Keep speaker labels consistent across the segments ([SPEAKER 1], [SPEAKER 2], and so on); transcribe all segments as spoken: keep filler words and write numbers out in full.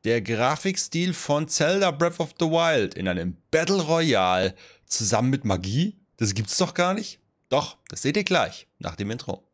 [SPEAKER 1] Der Grafikstil von Zelda Breath of the Wild in einem Battle Royale zusammen mit Magie? Das gibt's doch gar nicht? Doch, das seht ihr gleich nach dem Intro.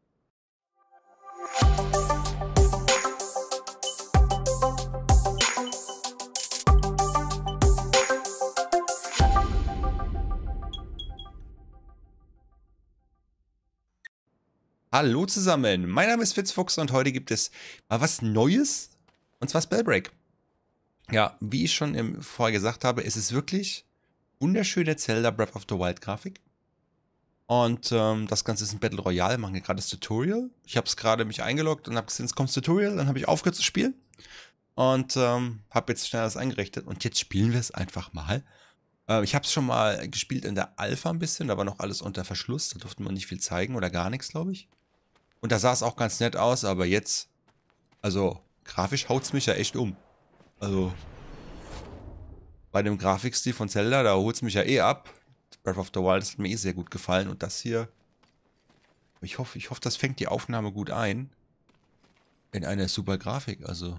[SPEAKER 1] Hallo zusammen, mein Name ist Fitzfuchs und heute gibt es mal was Neues, und zwar Spellbreak. Ja, wie ich schon im vorher gesagt habe, es ist wirklich wunderschöne Zelda Breath of the Wild Grafik. Und ähm, das Ganze ist ein Battle Royale, wir machen hier gerade das Tutorial. Ich habe es gerade mich eingeloggt und habe gesehen, es kommt das Tutorial, dann habe ich aufgehört zu spielen. Und ähm, habe jetzt schnell das eingerichtet und jetzt spielen wir es einfach mal. Äh, ich habe es schon mal gespielt in der Alpha ein bisschen, da war noch alles unter Verschluss, da durfte man nicht viel zeigen oder gar nichts, glaube ich. Und da sah es auch ganz nett aus, aber jetzt, also grafisch haut es mich ja echt um. Also bei dem Grafikstil von Zelda, da holt es mich ja eh ab. Breath of the Wild, das hat mir eh sehr gut gefallen. Und das hier, ich hoffe, ich hoffe, das fängt die Aufnahme gut ein. In eine super Grafik, also.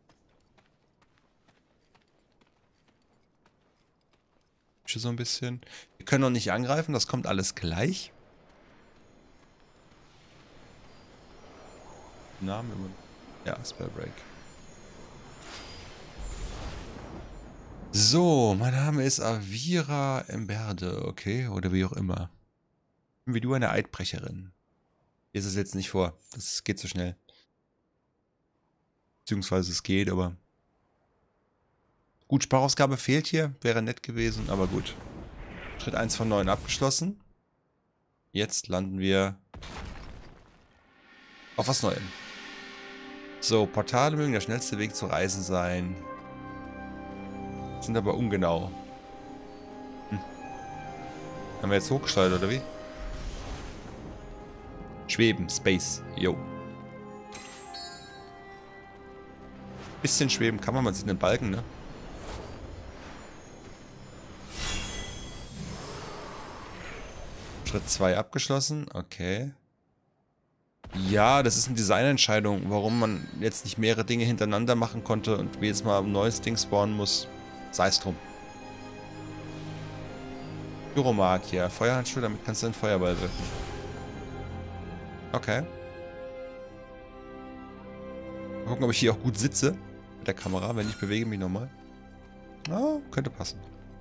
[SPEAKER 1] So ein bisschen. Wir können noch nicht angreifen, das kommt alles gleich. Name immer. Ja, Spellbreak. So, mein Name ist Avira Emberde, okay, oder wie auch immer. Wie du eine Eidbrecherin. Hier ist es jetzt nicht vor, das geht so schnell. Beziehungsweise es geht, aber... Gut, Sparausgabe fehlt hier, wäre nett gewesen, aber gut. Schritt eins von neun abgeschlossen. Jetzt landen wir auf was Neuem. So, Portale mögen der schnellste Weg zu Reisen sein. Sind aber ungenau. Hm. Haben wir jetzt hochgesteuert, oder wie? Schweben, Space, yo. Bisschen schweben kann man, man sieht einen Balken, ne? Schritt zwei abgeschlossen, okay. Ja, das ist eine Designentscheidung, warum man jetzt nicht mehrere Dinge hintereinander machen konnte und jedes Mal ein neues Ding spawnen muss. Sei es drum. Pyromagier, Feuerhandschuhe, damit kannst du einen Feuerball wirken. Okay. Mal gucken, ob ich hier auch gut sitze mit der Kamera, wenn ich bewege mich nochmal. Ah, könnte passen.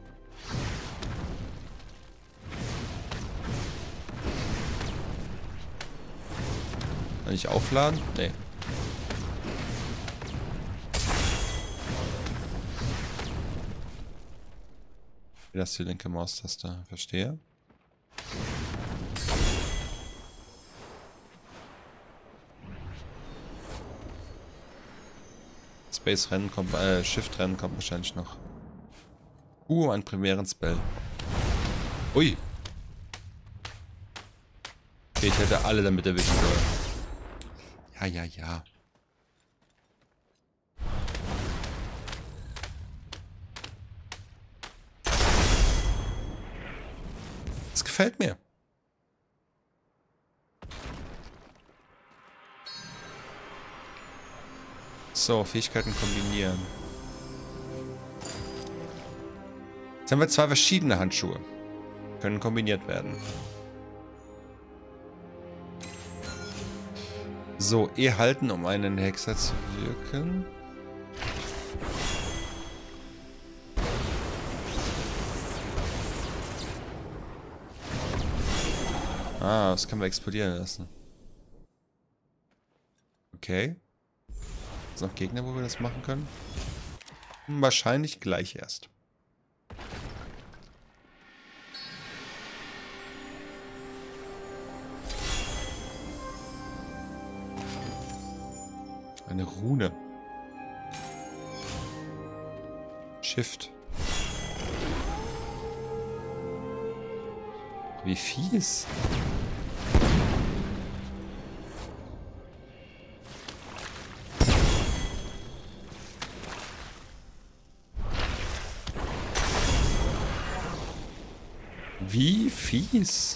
[SPEAKER 1] Kann ich aufladen? Nee. Das ist die linke Maustaste. Verstehe. Space Rennen kommt, äh, Shift Rennen kommt wahrscheinlich noch. Uh, ein primären Spell. Ui. Okay, ich hätte alle damit erwischen sollen. Ja, ja, ja. Das gefällt mir. So, Fähigkeiten kombinieren. Jetzt haben wir zwei verschiedene Handschuhe. Können kombiniert werden. So, E halten, um einen Hexer zu wirken. Ah, das können wir explodieren lassen. Okay. Gibt es noch Gegner, wo wir das machen können? Hm, wahrscheinlich gleich erst. Eine Rune. Shift. Wie fies. Wie fies.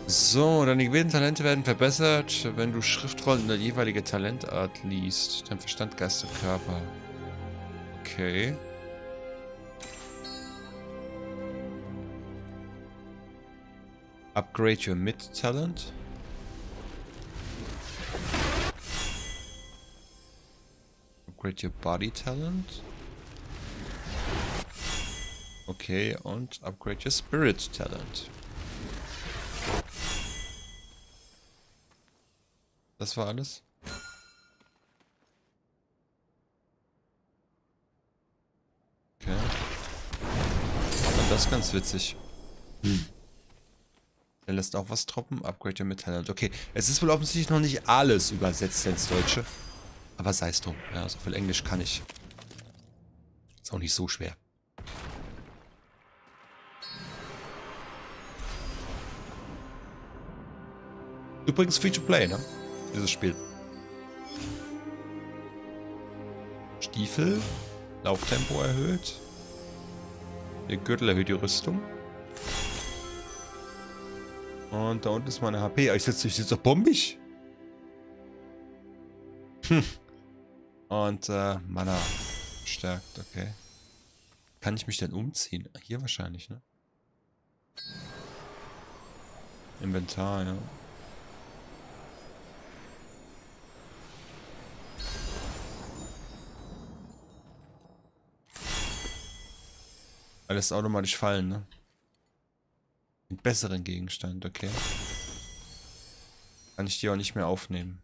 [SPEAKER 1] So, deine gewählten Talente werden verbessert, wenn du Schriftrollen in der jeweilige Talentart liest. Dein Verstand, Geist und Körper. Okay. Upgrade your Mid-Talent. Upgrade your Body-Talent. Okay, und upgrade your Spirit-Talent. Das war alles? Okay. Und das ist ganz witzig. Hm. Der lässt auch was droppen. Upgrade your Mid-Talent. Okay, es ist wohl offensichtlich noch nicht alles übersetzt ins Deutsche. Aber sei es drum. Ja, so viel Englisch kann ich. Ist auch nicht so schwer. Übrigens free to play, ne? Dieses Spiel. Stiefel. Lauftempo erhöht. Der Gürtel erhöht die Rüstung. Und da unten ist meine H P. Ich sitze ich sitz doch bombig. Hm. Und äh, Mana stärkt, okay. Kann ich mich denn umziehen? Hier wahrscheinlich, ne? Inventar, ja. Alles automatisch fallen, ne? Einen besseren Gegenstand, okay. Kann ich die auch nicht mehr aufnehmen.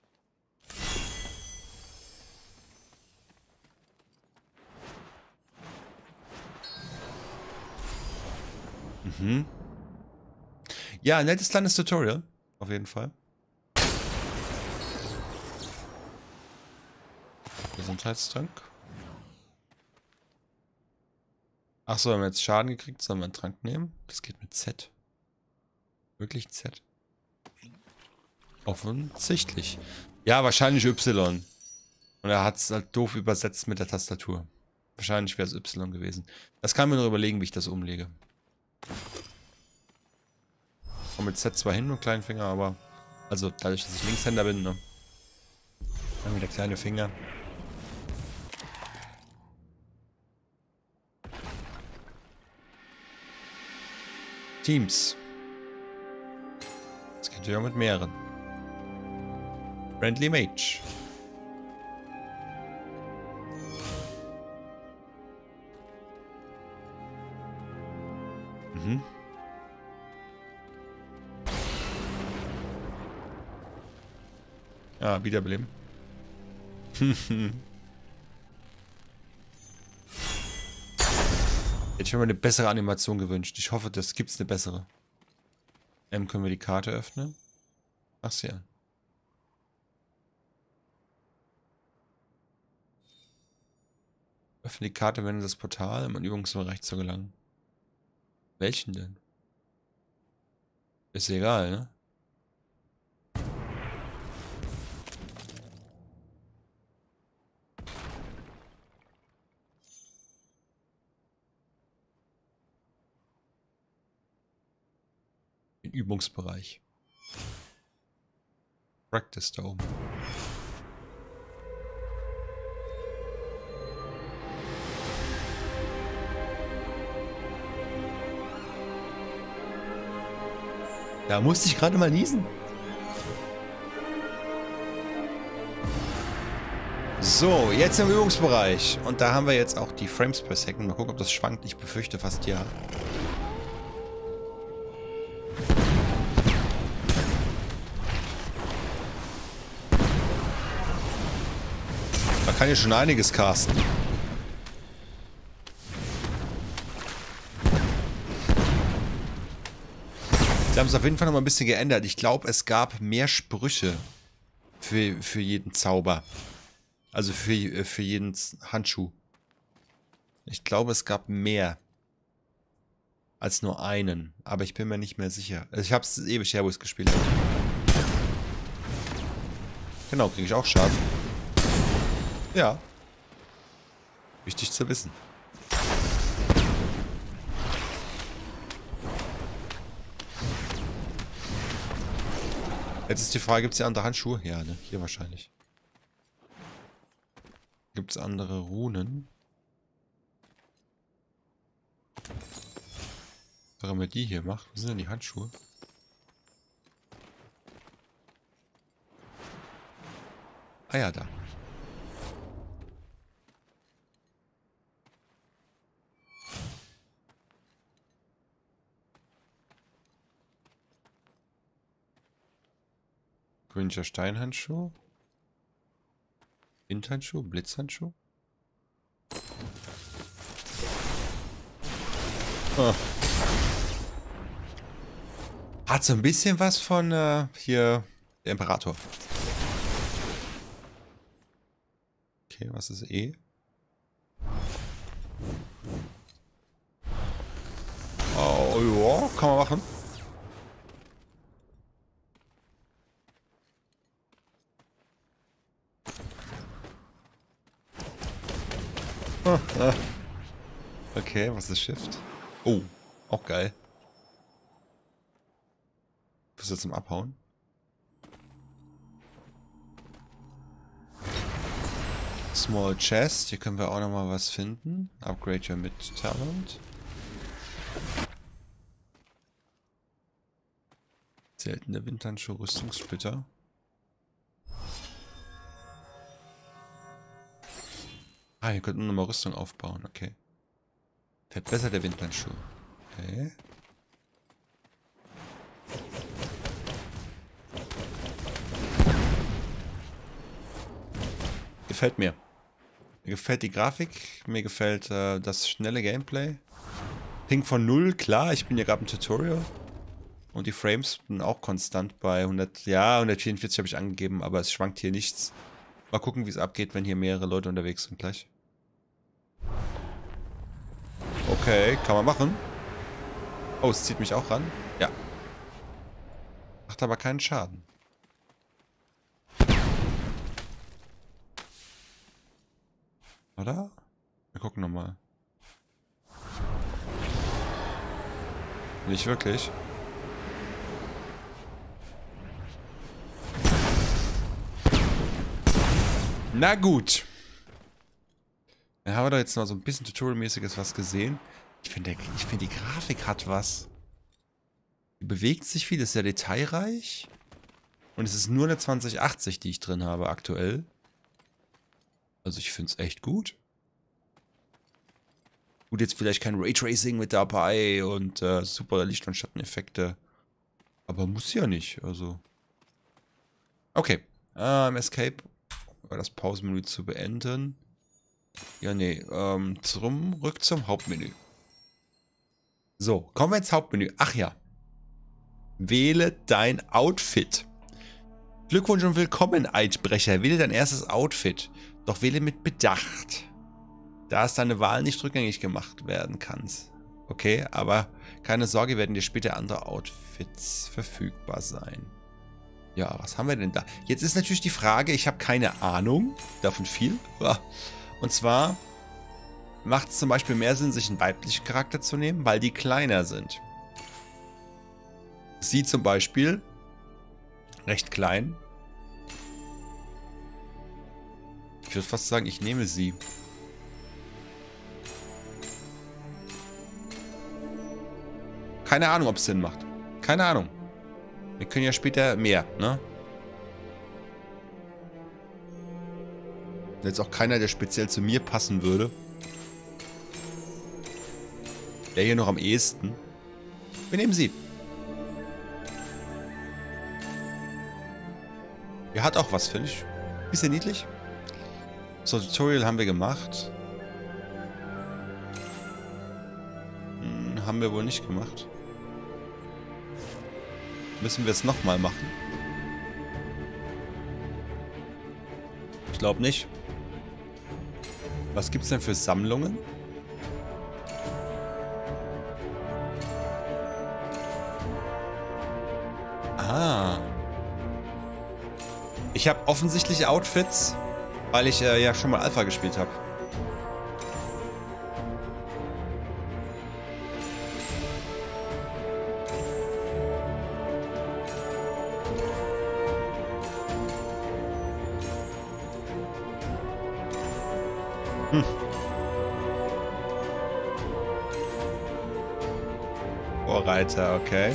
[SPEAKER 1] Mhm. Ja, nettes kleines Tutorial. Auf jeden Fall. Gesundheitstrank. Achso, haben wir jetzt Schaden gekriegt, sollen wir einen Trank nehmen? Das geht mit Z. Wirklich Z? Offensichtlich. Ja, wahrscheinlich Y. Und er hat es halt doof übersetzt mit der Tastatur. Wahrscheinlich wäre es Y gewesen. Das kann ich mir noch überlegen, wie ich das umlege. Und mit Z zwar hin und kleinen Finger, aber... Also dadurch, dass ich Linkshänder bin, ne? Dann wieder kleine Finger. Teams. Das geht ja mit mehreren. Friendly Mage. Mhm. Ah, wiederbeleben. Hätte ich mir mal eine bessere Animation gewünscht. Ich hoffe, das gibt's eine bessere. Ähm, können wir die Karte öffnen? Ach ja. Öffne die Karte, wenn das Portal, um an Übungsbereich zu gelangen. Welchen denn? Ist egal, ne? Den Übungsbereich. Practice da oben. Da musste ich gerade mal niesen. So, jetzt im Übungsbereich. Und da haben wir jetzt auch die Frames per Second. Mal gucken, ob das schwankt. Ich befürchte fast ja. Da kann ich schon einiges casten. Sie haben es auf jeden Fall noch mal ein bisschen geändert. Ich glaube, es gab mehr Sprüche für, für jeden Zauber. Also für, für jeden Handschuh. Ich glaube, es gab mehr als nur einen. Aber ich bin mir nicht mehr sicher. Also ich habe es ewig her, wo ich es gespielt habe. Genau, kriege ich auch Schaden. Ja. Wichtig zu wissen. Jetzt ist die Frage, gibt es hier andere Handschuhe? Ja, ne? Hier wahrscheinlich. Gibt es andere Runen? Warum er die hier macht? Wo sind denn die Handschuhe? Ah ja, da. Grünischer Steinhandschuh. Windhandschuh, Blitzhandschuh. Oh. Hat so ein bisschen was von äh, hier der Imperator. Okay, was ist E? Oh, ja, kann man machen. Okay, was ist Shift? Oh, auch geil. Bist du zum Abhauen? Small Chest, hier können wir auch nochmal was finden. Upgrade your Mid-Talent. Seltene Windhandschuh, Rüstungssplitter. Ah, hier könnten wir nochmal Rüstung aufbauen, okay. Fährt besser der Windhandschuh. Okay. Gefällt mir. Mir gefällt die Grafik, mir gefällt äh, das schnelle Gameplay. Ping von null, klar, ich bin ja gerade im Tutorial. Und die Frames sind auch konstant bei hundert, ja, hundertvierundvierzig habe ich angegeben, aber es schwankt hier nichts. Mal gucken, wie es abgeht, wenn hier mehrere Leute unterwegs sind gleich. Okay, kann man machen. Oh, es zieht mich auch ran. Ja. Macht aber keinen Schaden. Oder? Wir gucken nochmal. Nicht wirklich. Na gut. Dann haben wir da jetzt noch so ein bisschen Tutorial-mäßiges was gesehen. Ich finde, ich find, die Grafik hat was. Die bewegt sich viel, ist sehr detailreich. Und es ist nur eine zwanzig achtzig, die ich drin habe aktuell. Also ich finde es echt gut. Gut, jetzt vielleicht kein Raytracing mit dabei und äh, super Licht- und Schatteneffekte. Aber muss ja nicht, also. Okay. Ähm, Escape. Das Pausenmenü zu beenden. Ja, nee. Ähm, zurück zum Hauptmenü. So, kommen wir ins Hauptmenü. Ach ja. Wähle dein Outfit. Glückwunsch und willkommen, Eidbrecher. Wähle dein erstes Outfit. Doch wähle mit Bedacht. Da es deine Wahl nicht rückgängig gemacht werden kann. Okay, aber keine Sorge, werden dir später andere Outfits verfügbar sein. Ja, was haben wir denn da? Jetzt ist natürlich die Frage, ich habe keine Ahnung, davon viel. Und zwar macht es zum Beispiel mehr Sinn, sich einen weiblichen Charakter zu nehmen, weil die kleiner sind. Sie zum Beispiel, recht klein. Ich würde fast sagen, ich nehme sie. Keine Ahnung, ob es Sinn macht. Keine Ahnung. Wir können ja später mehr, ne? Jetzt auch keiner, der speziell zu mir passen würde. Der hier noch am ehesten. Wir nehmen sie. Er hat auch was, finde ich. Bisschen niedlich. So, Tutorial haben wir gemacht. Hm, haben wir wohl nicht gemacht. Müssen wir es nochmal machen? Ich glaube nicht. Was gibt es denn für Sammlungen? Ah. Ich habe offensichtlich Outfits, weil ich äh, ja schon mal Alpha gespielt habe. Vorbereiter, okay.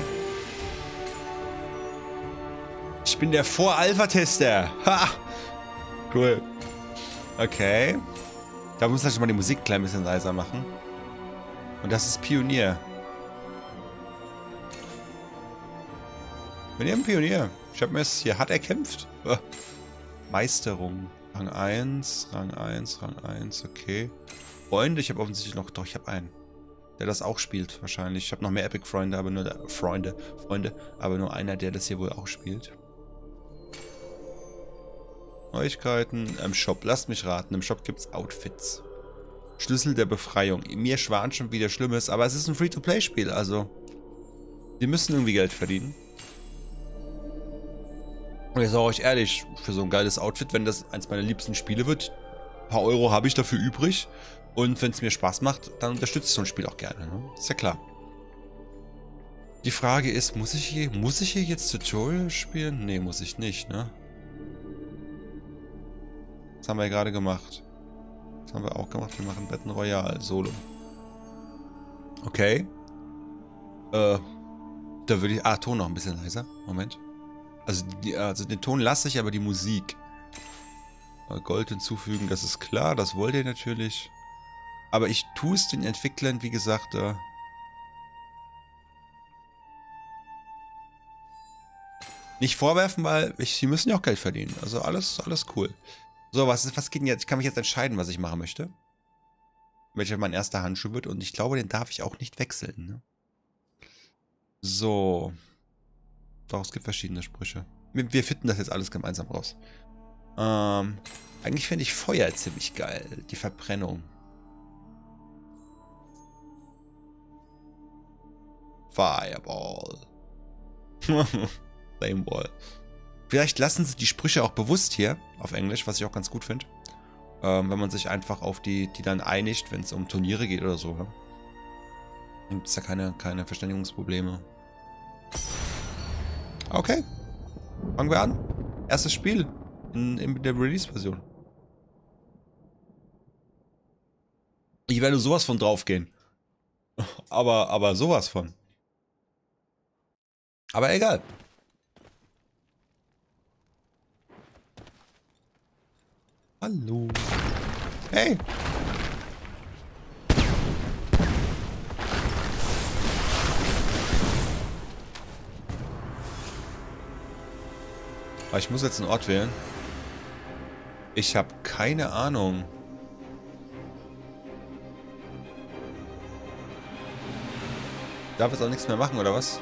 [SPEAKER 1] Ich bin der Vor-Alpha-Tester. Ha! Cool. Okay. Da muss ich mal die Musik ein klein bisschen leiser machen. Und das ist Pionier. Bin ich ein Pionier. Ich habe mir es hier hart erkämpft. Oh. Meisterung. Rang eins, Rang eins, Rang eins, okay. Freunde, ich habe offensichtlich noch, doch, ich habe einen, der das auch spielt, wahrscheinlich. Ich habe noch mehr Epic-Freunde, aber nur, der, Freunde, Freunde, aber nur einer, der das hier wohl auch spielt. Neuigkeiten im Shop, lasst mich raten, im Shop gibt es Outfits. Schlüssel der Befreiung. Mir schwan schon wieder Schlimmes, aber es ist ein Free-to-Play-Spiel, also die müssen irgendwie Geld verdienen. Und ich sage euch ehrlich, für so ein geiles Outfit, wenn das eins meiner liebsten Spiele wird, ein paar Euro habe ich dafür übrig. Und wenn es mir Spaß macht, dann unterstütze ich so ein Spiel auch gerne. Ne? Ist ja klar. Die Frage ist, muss ich hier, muss ich hier jetzt Tutorial spielen? Nee, muss ich nicht, ne? Das haben wir ja gerade gemacht. Das haben wir auch gemacht. Wir machen Battle Royale Solo. Okay. Äh, da würde ich... Ah, Ton noch ein bisschen leiser. Moment. Also, die, also den Ton lasse ich, aber die Musik. Gold hinzufügen, das ist klar, das wollt ihr natürlich. Aber ich tue es den Entwicklern, wie gesagt, äh, nicht vorwerfen, weil ich, sie müssen ja auch Geld verdienen. Also alles, alles cool. So, was, ist, was geht denn jetzt? Ich kann mich jetzt entscheiden, was ich machen möchte. Welcher mein erster Handschuh wird. Und ich glaube, den darf ich auch nicht wechseln. Ne? So. Doch, es gibt verschiedene Sprüche. Wir, wir finden das jetzt alles gemeinsam raus. Ähm, eigentlich finde ich Feuer ziemlich geil. Die Verbrennung. Fireball. Flameball. Vielleicht lassen sie die Sprüche auch bewusst hier auf Englisch, was ich auch ganz gut finde. Ähm, wenn man sich einfach auf die, die dann einigt, wenn es um Turniere geht oder so. Ne? Dann gibt es da keine, keine Verständigungsprobleme. Okay. Fangen wir an. Erstes Spiel in, in der Release-Version. Ich werde sowas von draufgehen. Aber, aber sowas von. Aber egal. Hallo. Hey. Aber ich muss jetzt einen Ort wählen. Ich habe keine Ahnung. Darf jetzt auch nichts mehr machen, oder was?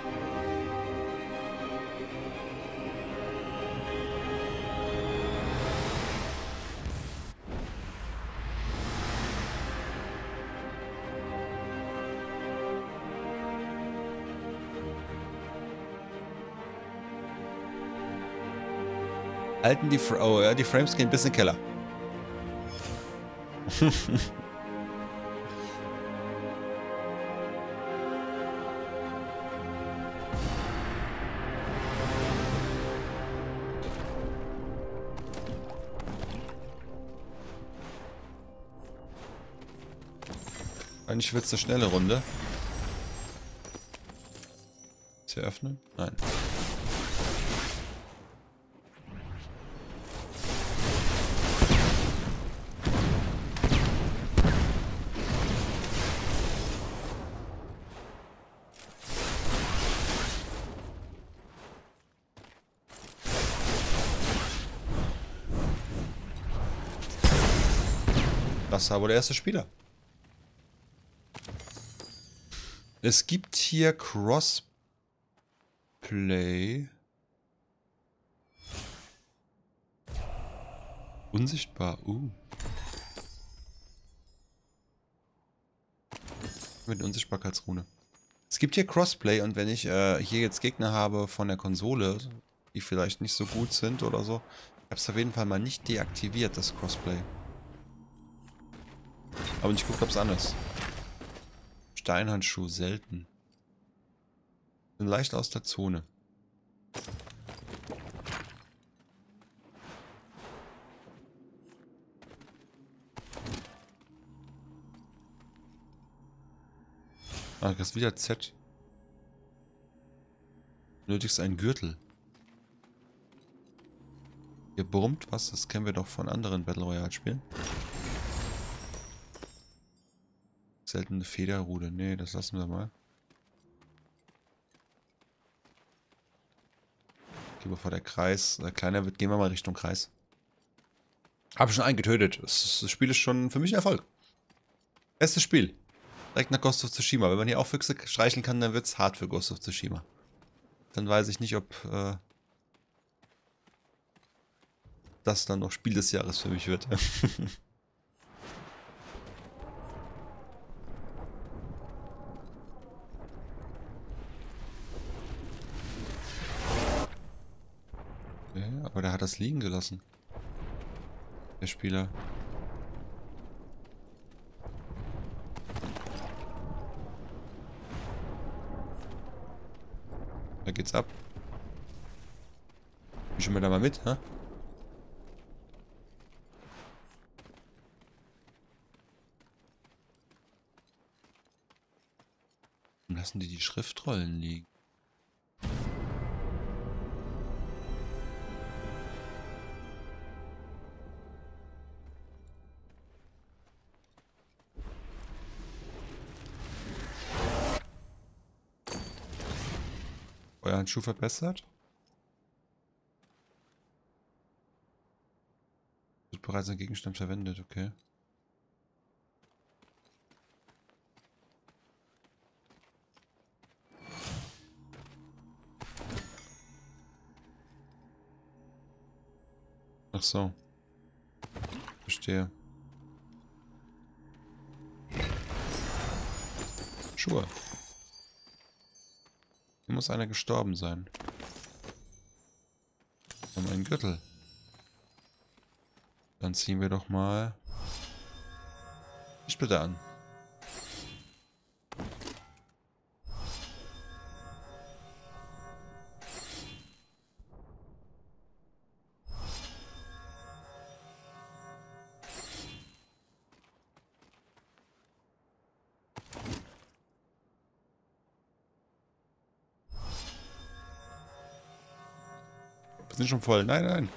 [SPEAKER 1] Halten die... Fra oh ja, die Frames gehen bis in den Keller. Eigentlich wird es eine schnelle Runde. Ist hier öffnen? Nein. Das war wohl der erste Spieler. Es gibt hier Crossplay. Unsichtbar. Uh. Mit Unsichtbarkeitsrune. Es gibt hier Crossplay und wenn ich äh, hier jetzt Gegner habe von der Konsole, die vielleicht nicht so gut sind oder so, ich habe es auf jeden Fall mal nicht deaktiviert, das Crossplay. Aber nicht geguckt, ob es anders. Steinhandschuh, selten. Sind leicht aus der Zone. Ah, das ist wieder Z. Nötigst einen Gürtel. Gebrummt? Was? Das kennen wir doch von anderen Battle Royale Spielen. Seltene Federrute. Nee, das lassen wir mal. Gehen wir vor der Kreis. Der kleiner wird, gehen wir mal Richtung Kreis. Habe schon einen getötet. Das, das Spiel ist schon für mich ein Erfolg. Bestes Spiel. Direkt nach Ghost of Tsushima. Wenn man hier auch Füchse streicheln kann, dann wird es hart für Ghost of Tsushima. Dann weiß ich nicht, ob äh, das dann noch Spiel des Jahres für mich wird. Okay, aber der hat das liegen gelassen. Der Spieler. Da geht's ab. Mischen wir da mal mit, hä? Und lassen die die Schriftrollen liegen. Euer Handschuh verbessert? Wird bereits ein Gegenstand verwendet, okay. Ach so. Verstehe. Schuhe. Hier muss einer gestorben sein. Wir haben einen Gürtel. Dann ziehen wir doch mal die Splitter an. Wir sind schon voll. Nein, nein.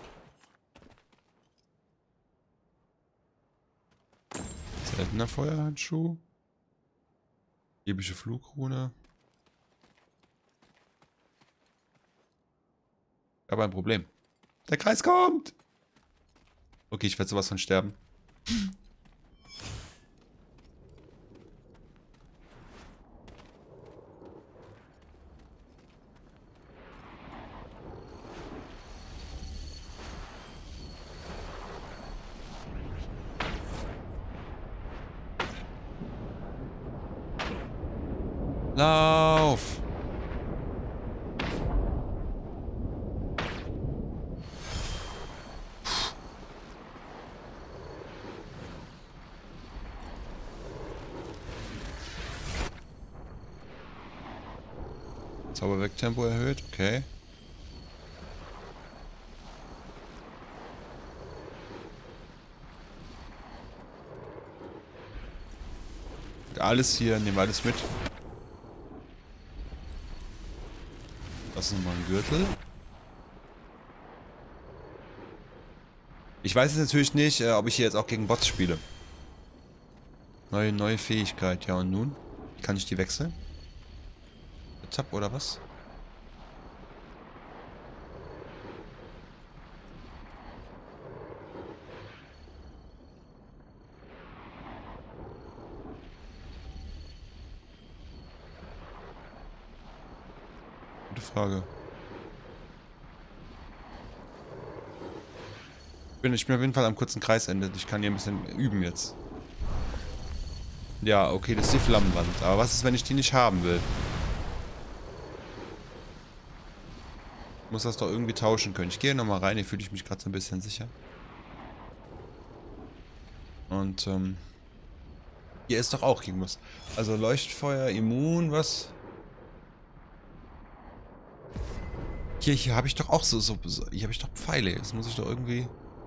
[SPEAKER 1] Seltener Feuerhandschuh. Ebische Flugrune. Aber ein Problem. Der Kreis kommt! Okay, ich werde sowas von sterben. Lauf! Zauberwegtempo erhöht, okay. Alles hier, nehmen wir alles mit. Das ist nochmal ein Gürtel. Ich weiß jetzt natürlich nicht, äh, ob ich hier jetzt auch gegen Bots spiele. Neue, neue Fähigkeit, ja und nun? Kann ich die wechseln? Zap oder was? Gute Frage. Ich bin, ich bin auf jeden Fall am kurzen Kreisende. Ich kann hier ein bisschen üben jetzt. Ja, okay, das ist die Flammenwand. Aber was ist, wenn ich die nicht haben will? Ich muss das doch irgendwie tauschen können. Ich gehe nochmal rein, hier fühle ich mich gerade so ein bisschen sicher. Und, ähm... hier ist doch auch irgendwas. Also Leuchtfeuer, Immun, was? Hier, hier habe ich doch auch so, so, so... Hier habe ich doch Pfeile. Das muss ich doch irgendwie...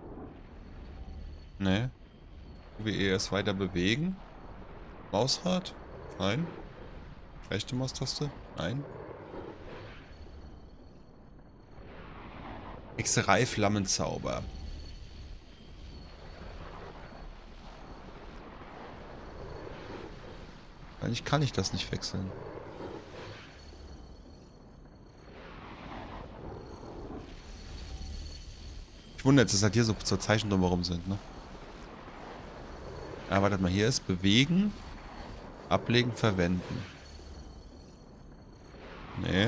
[SPEAKER 1] Ne. W E S weiter bewegen. Mausrad? Nein. Rechte Maustaste? Nein. Hexerei, Flammenzauber. Eigentlich kann ich das nicht wechseln. Ich wundere jetzt, dass halt hier so, so Zeichen drumherum sind, ne? Ah, wartet mal, hier ist bewegen, ablegen, verwenden. Nee.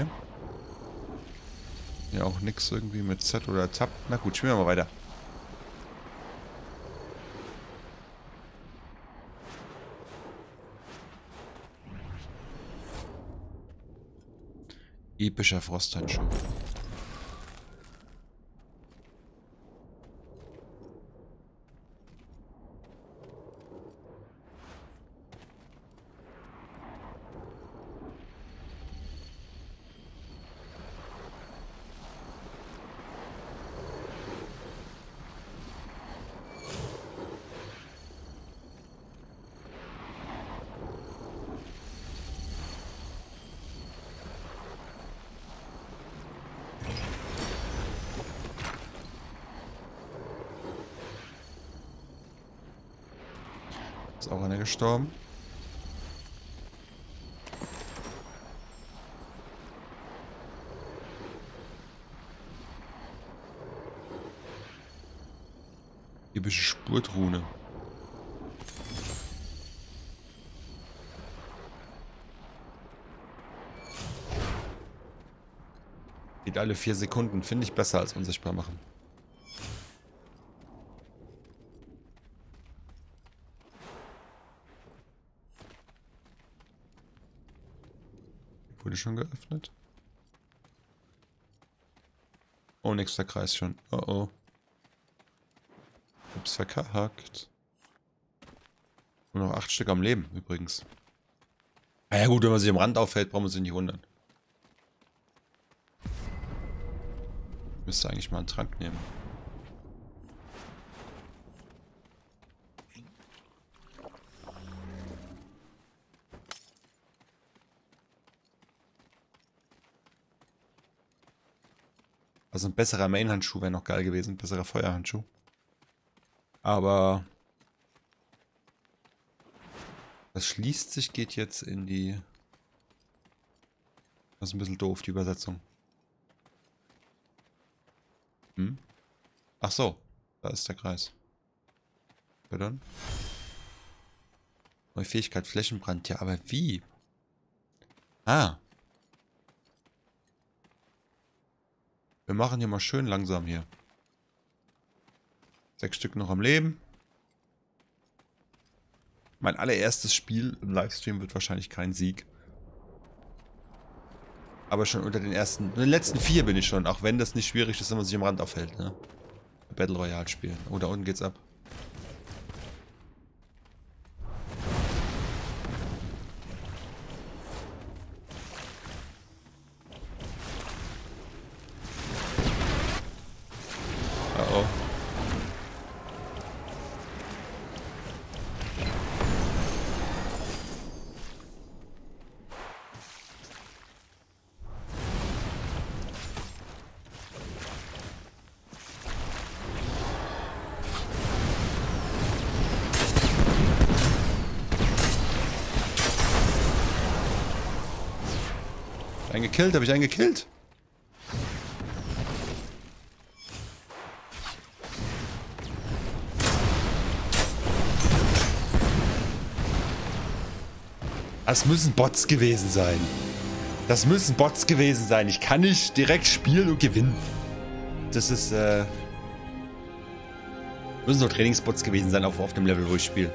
[SPEAKER 1] Ja, auch nix irgendwie mit Z oder Tab. Na gut, spielen wir mal weiter. Epischer Frosthandschuh. Ist auch einer gestorben. Epische Spurtrune. Geht alle vier Sekunden. Finde ich besser als unsichtbar machen. Wurde schon geöffnet? Oh, nächster Kreis schon. Oh oh. Hab's verkackt. Nur noch acht Stück am Leben, übrigens. Na ja gut, wenn man sich am Rand aufhält, braucht man sich nicht wundern. Müsste eigentlich mal einen Trank nehmen. Also ein besserer Main-Handschuh wäre noch geil gewesen. Ein besserer Feuerhandschuh. Aber das schließt sich, geht jetzt in die... Das ist ein bisschen doof, die Übersetzung. Hm? Ach so, da ist der Kreis. Ja dann. Neue Fähigkeit, Flächenbrand. Ja, aber wie? Ah. Wir machen hier mal schön langsam hier. Sechs Stück noch am Leben. Mein allererstes Spiel im Livestream wird wahrscheinlich kein Sieg. Aber schon unter den ersten, in den letzten vier bin ich schon, auch wenn das nicht schwierig ist, wenn man sich am Rand aufhält, ne? Battle Royale spielen. Oh, da unten geht's ab. Oh oh. Einen gekillt, habe ich einen gekillt? Das müssen Bots gewesen sein. Das müssen Bots gewesen sein. Ich kann nicht direkt spielen und gewinnen. Das ist, äh... müssen doch Trainingsbots gewesen sein auf, auf dem Level, wo ich spiele.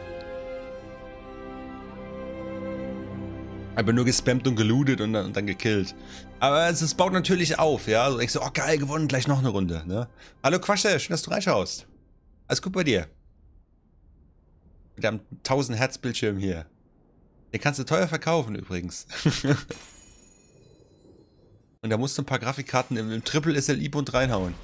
[SPEAKER 1] Aber nur gespammt und gelootet und dann, und dann gekillt. Aber es, es baut natürlich auf, ja. Also ich so, oh geil, gewonnen, gleich noch eine Runde, ne? Hallo Quasche, schön, dass du reinschaust. Alles gut bei dir? Mit deinem tausend Hertz Bildschirm hier. Den kannst du teuer verkaufen übrigens. Und da musst du ein paar Grafikkarten im, im Triple S L I-Bund reinhauen.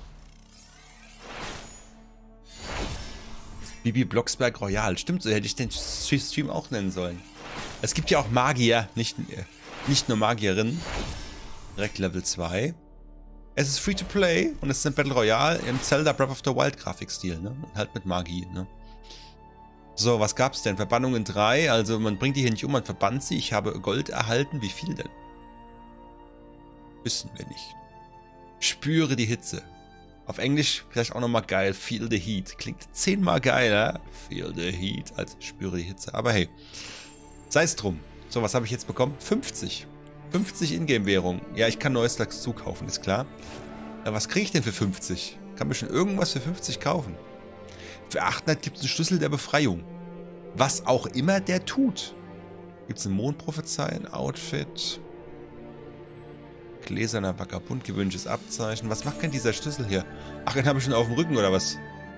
[SPEAKER 1] Bibi Blocksberg Royal. Stimmt, so hätte ich den Stream auch nennen sollen. Es gibt ja auch Magier, nicht, nicht nur Magierinnen. Direkt Level zwei. Es ist free to play und es ist ein Battle Royale im Zelda Breath of the Wild Grafikstil, ne? Und halt mit Magie, ne? So, was gab's denn? Verbannungen drei, also man bringt die hier nicht um, man verbannt sie. Ich habe Gold erhalten. Wie viel denn? Wissen wir nicht. Spüre die Hitze. Auf Englisch vielleicht auch nochmal geil. Feel the heat. Klingt zehnmal geiler. Feel the heat als spüre die Hitze. Aber hey, sei es drum. So, was habe ich jetzt bekommen? fünfzig. fünfzig Ingame-Währung. Ja, ich kann neues dazu kaufen, ist klar. Aber was kriege ich denn für fünfzig? Kann mir schon irgendwas für fünfzig kaufen. Für achthundert gibt es einen Schlüssel der Befreiung. Was auch immer der tut. Gibt es ein Mondprophezeien, Outfit. Gläserner Vagabund, gewöhnliches Abzeichen. Was macht denn dieser Schlüssel hier? Ach, den habe ich schon auf dem Rücken, oder was?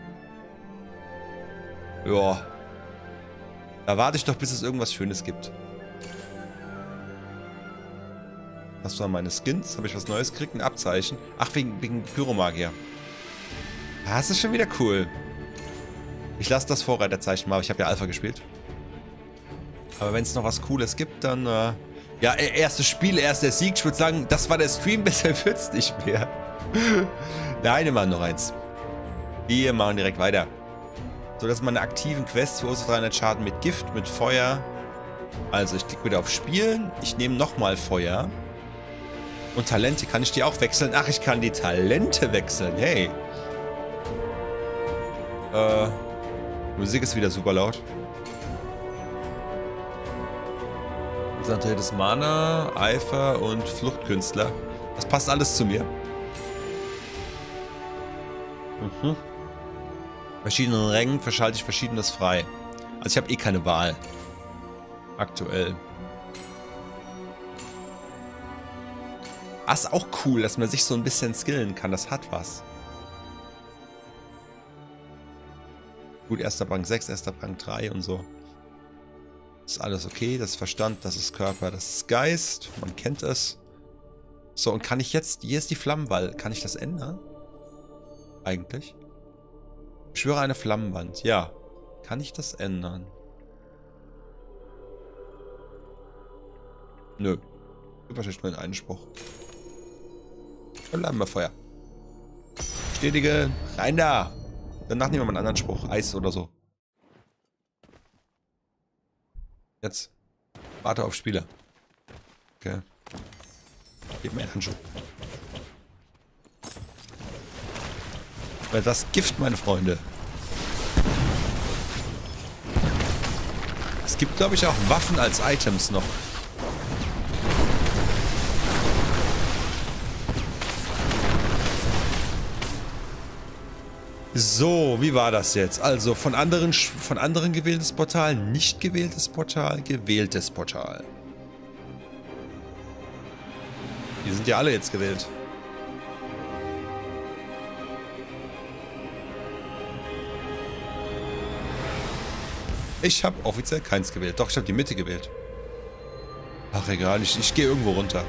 [SPEAKER 1] Ja. Da warte ich doch, bis es irgendwas Schönes gibt. Das waren meine Skins. Habe ich was Neues gekriegt? Ein Abzeichen. Ach, wegen, wegen Pyromagier. Ah, das ist schon wieder cool. Ich lasse das Vorreiterzeichen mal. Ich habe ja Alpha gespielt. Aber wenn es noch was Cooles gibt, dann... Äh ja, erstes Spiel, erster Sieg. Ich würde sagen, das war der Stream. Besser wird es nicht mehr. Nein, wir machen noch eins. Wir machen direkt weiter. So, das ist meine aktiven Quests. Verursacht dreihundert Schaden mit Gift, mit Feuer. Also, ich klicke wieder auf Spielen. Ich nehme nochmal Feuer. Und Talente, kann ich die auch wechseln? Ach, ich kann die Talente wechseln. Hey. Äh, Musik ist wieder super laut. Konzentriertes Mana, Eifer und Fluchtkünstler. Das passt alles zu mir. Mhm. Verschiedenen Rängen verschalte ich Verschiedenes frei. Also ich habe eh keine Wahl. Aktuell. Das ist auch cool, dass man sich so ein bisschen skillen kann. Das hat was. Gut, erster Rang sechs, erster Rang drei und so. Ist alles okay. Das ist Verstand, das ist Körper, das ist Geist. Man kennt es. So, und kann ich jetzt... Hier ist die Flammenwall. Kann ich das ändern? Eigentlich. Beschwöre eine Flammenwand. Ja. Kann ich das ändern? Nö. Wahrscheinlich nur in einen Spruch. Dann bleiben wir Feuer. Bestätige. Rein da. Danach nehmen wir mal einen anderen Spruch. Eis oder so. Jetzt. Warte auf Spieler. Okay. Gib mir einen Handschuh. Weil das Gift, meine Freunde. Es gibt, glaube ich, auch Waffen als Items noch. So, wie war das jetzt? Also von anderen, von anderen gewähltes Portal, nicht gewähltes Portal, gewähltes Portal. Die sind ja alle jetzt gewählt. Ich habe offiziell keins gewählt. Doch, ich habe die Mitte gewählt. Ach, egal. Ich, ich gehe irgendwo runter.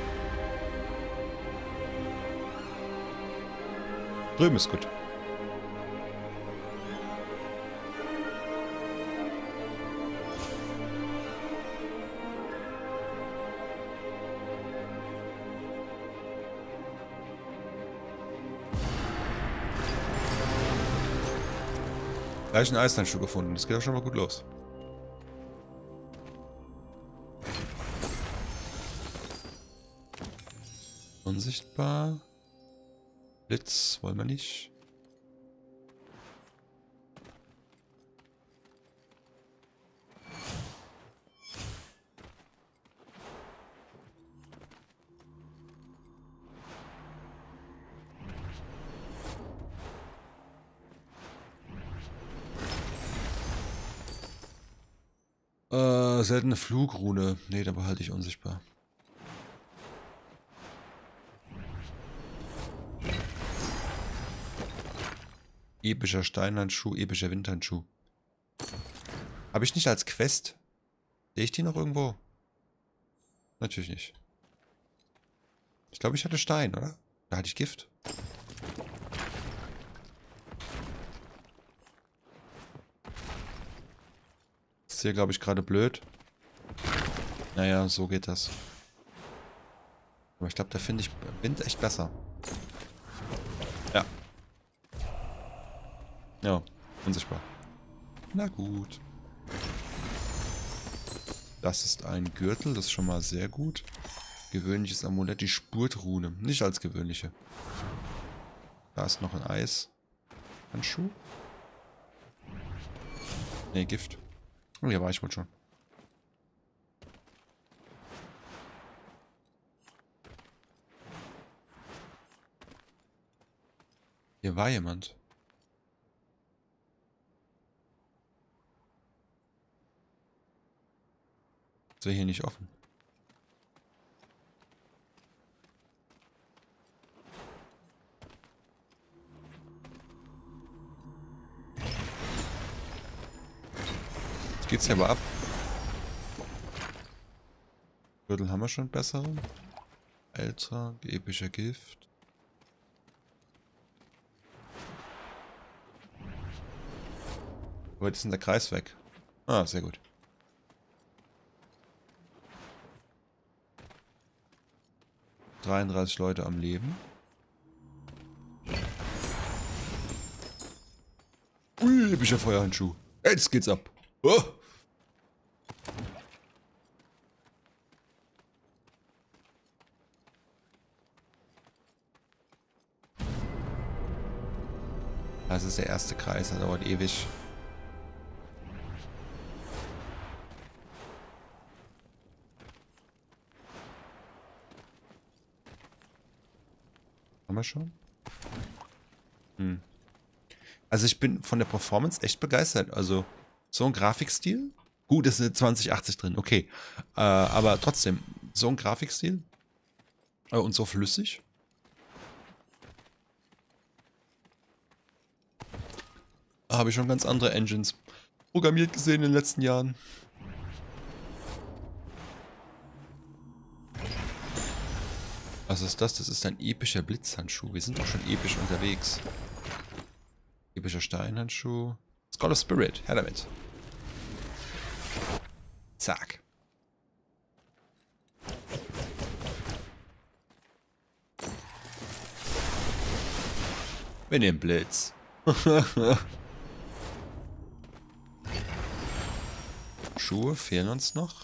[SPEAKER 1] Drüben ist gut. Gleich einen Eishandschuh gefunden. Das geht auch schon mal gut los. Unsichtbar. Blitz wollen wir nicht. Äh, seltene Flugrune. Nee, da behalte ich unsichtbar. Epischer Steinhandschuh, epischer Windhandschuh. Habe ich nicht als Quest? Sehe ich die noch irgendwo? Natürlich nicht. Ich glaube, ich hatte Stein, oder? Da hatte ich Gift. Das ist hier, glaube ich, gerade blöd. Naja, so geht das. Aber ich glaube, da finde ich Wind echt besser. Ja, unsichtbar. Na gut. Das ist ein Gürtel, das ist schon mal sehr gut. Gewöhnliches Amulett, die Spurtrune. Nicht als gewöhnliche. Da ist noch ein Eis. Handschuh? Ne, Gift. Oh, hier war ich wohl schon. Hier war jemand. Ist ja hier nicht offen. Jetzt geht's ja aber ab. Gürtel haben wir schon besseren. Älter, epischer Gift. Heute ist denn der Kreis weg. Ah, sehr gut. dreiunddreißig Leute am Leben. Ui, epischer Feuerhandschuh. Jetzt geht's ab. Oh. Das ist der erste Kreis, das dauert ewig. Haben wir schon? Hm. Also ich bin von der Performance echt begeistert. Also so ein Grafikstil. Gut, ist eine zwanzig achtzig drin, okay. Äh, aber trotzdem, so ein Grafikstil. Äh, und so flüssig. Habe ich schon ganz andere Engines programmiert gesehen in den letzten Jahren. Was ist das? Das ist ein epischer Blitzhandschuh. Wir sind doch schon episch unterwegs. Epischer Steinhandschuh. Skull of Spirit. Her damit. Zack. Wir nehmen Blitz. Schuhe fehlen uns noch.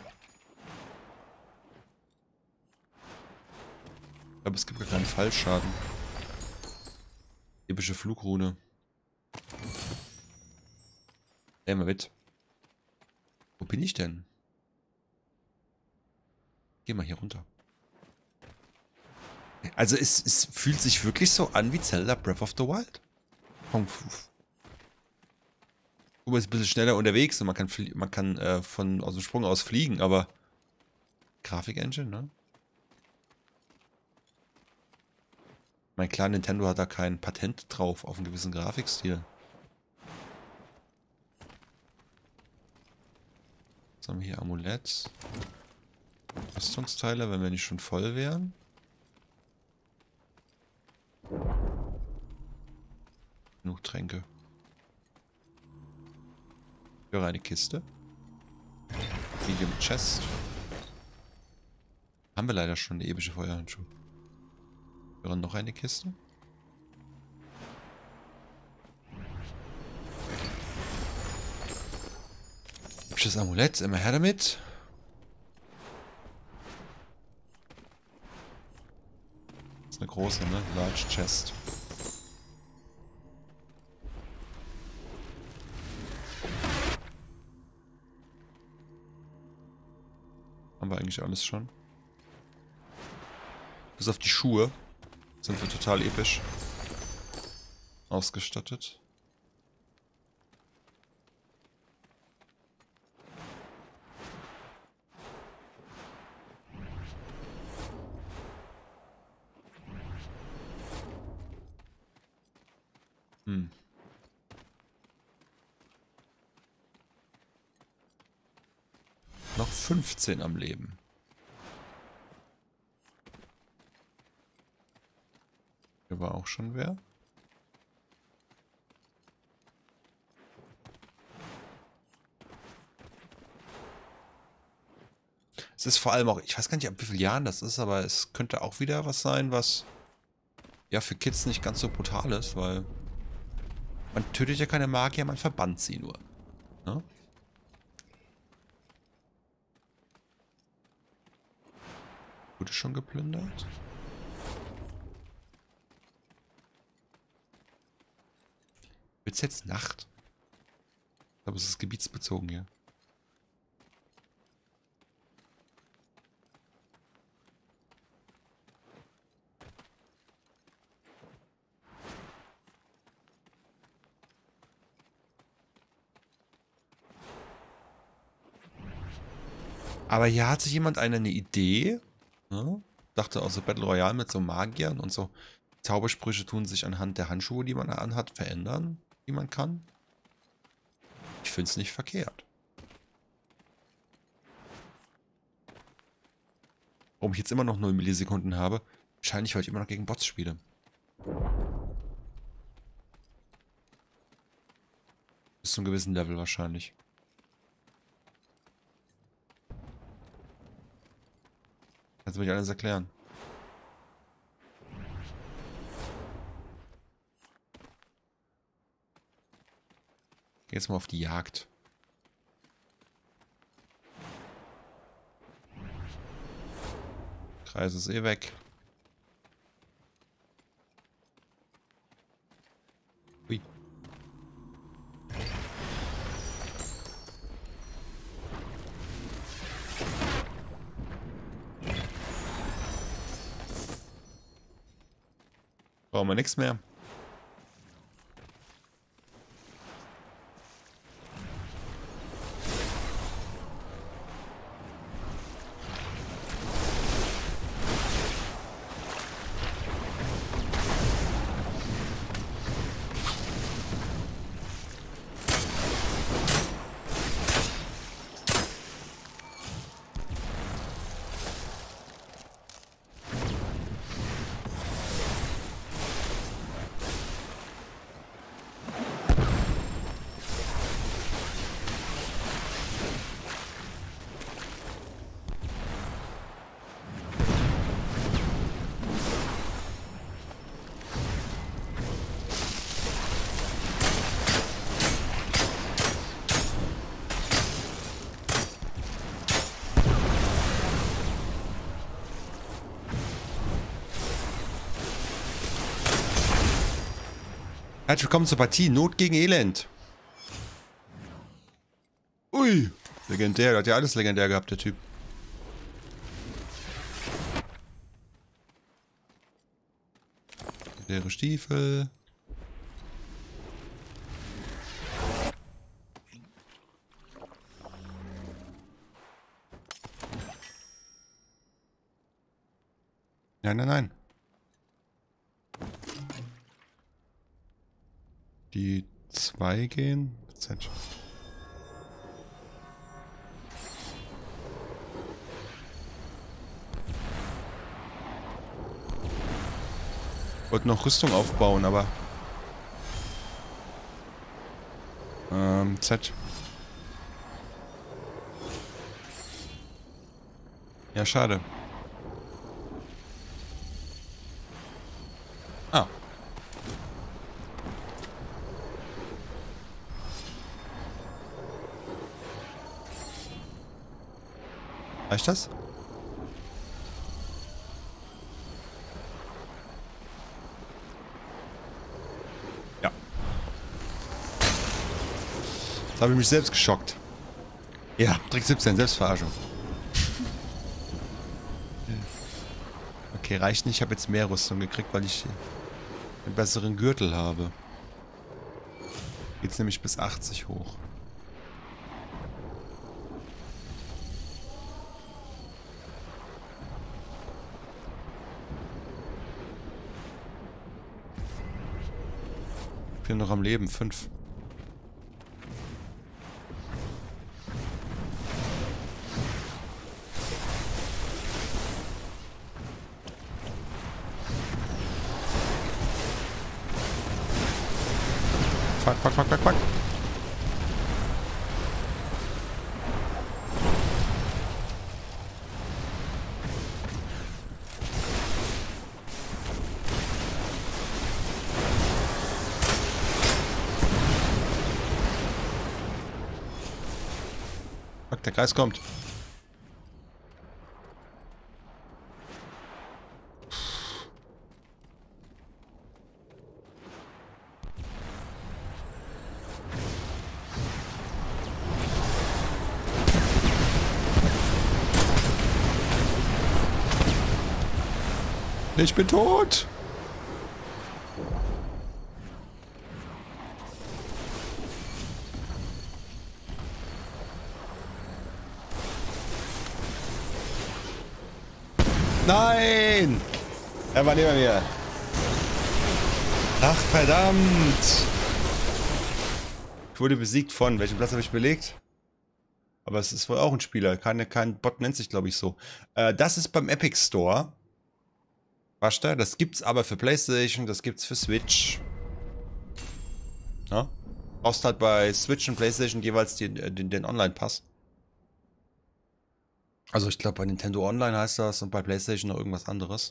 [SPEAKER 1] Ich glaube, es gibt gar keinen Fallschaden. Epische Flugrune. Nehmen wir mit. Wo bin ich denn? Geh mal hier runter. Also es, es fühlt sich wirklich so an wie Zelda Breath of the Wild. Guck mal, ist ein bisschen schneller unterwegs und man kann, man kann äh, von aus dem Sprung aus fliegen, aber Grafik-Engine, ne? Mein klar, Nintendo hat da kein Patent drauf auf einen gewissen Grafikstil. Was haben wir hier? Amulett. Rüstungsteile, wenn wir nicht schon voll wären. Genug Tränke. Für eine Kiste. Medium Chest. Haben wir leider schon eine epische Feuerhandschuhe. Wir noch eine Kiste. Hübsches Amulett, immer her damit. Das ist eine große, ne? Large Chest. Haben wir eigentlich alles schon. Bis auf die Schuhe sind wir total episch ausgestattet. Hm. Noch fünfzehn am Leben. Hier war auch schon wer. Es ist vor allem auch, ich weiß gar nicht, ab wie vielen Jahren das ist, aber es könnte auch wieder was sein, was ja für Kids nicht ganz so brutal ist, weil Man tötet ja keine Magier, man verbannt sie nur. Ne? Wurde schon geplündert? Wird's jetzt Nacht? Ich glaube, es ist gebietsbezogen hier. Aber hier hat sich jemand eine, eine Idee. Ne? Dachte auch so Battle Royale mit so Magiern und so. Zaubersprüche tun sich anhand der Handschuhe, die man anhat, verändern, die man kann. Ich finde es nicht verkehrt. Warum ich jetzt immer noch null Millisekunden habe? Wahrscheinlich, weil ich immer noch gegen Bots spiele. Bis zu einem gewissen Level wahrscheinlich. Kannst du mir nicht alles erklären? Jetzt mal auf die Jagd. Kreis ist eh weg. Hui. Brauchen wir nichts mehr. Herzlich willkommen zur Partie Not gegen Elend. Ui, legendär, der hat ja alles legendär gehabt, der Typ. Leere Stiefel. Nein, nein, nein. Die zwei gehen. Z. Wollte noch Rüstung aufbauen, aber. Ähm, Z. Ja, schade. Ah. Reicht das? Ja. Jetzt habe ich mich selbst geschockt. Ja, Trick siebzehn, Selbstverarschung. Okay, reicht nicht. Ich habe jetzt mehr Rüstung gekriegt, weil ich einen besseren Gürtel habe. Geht's nämlich bis achtzig hoch. Ich bin noch am Leben. Fünf. Fuck, fuck, fuck, fuck, fuck. der Kreis kommt. Ich bin tot. Nein! Er war neben mir. Ach, verdammt! Ich wurde besiegt von. Welchen Platz habe ich belegt? Aber es ist wohl auch ein Spieler. Keine, kein Bot nennt sich, glaube ich, so. Äh, das ist beim Epic Store. Was da? Das gibt's aber für PlayStation, das gibt's für Switch. Ja? Brauchst halt bei Switch und PlayStation jeweils den, den, den Online-Pass. Also ich glaube bei Nintendo Online heißt das und bei PlayStation noch irgendwas anderes.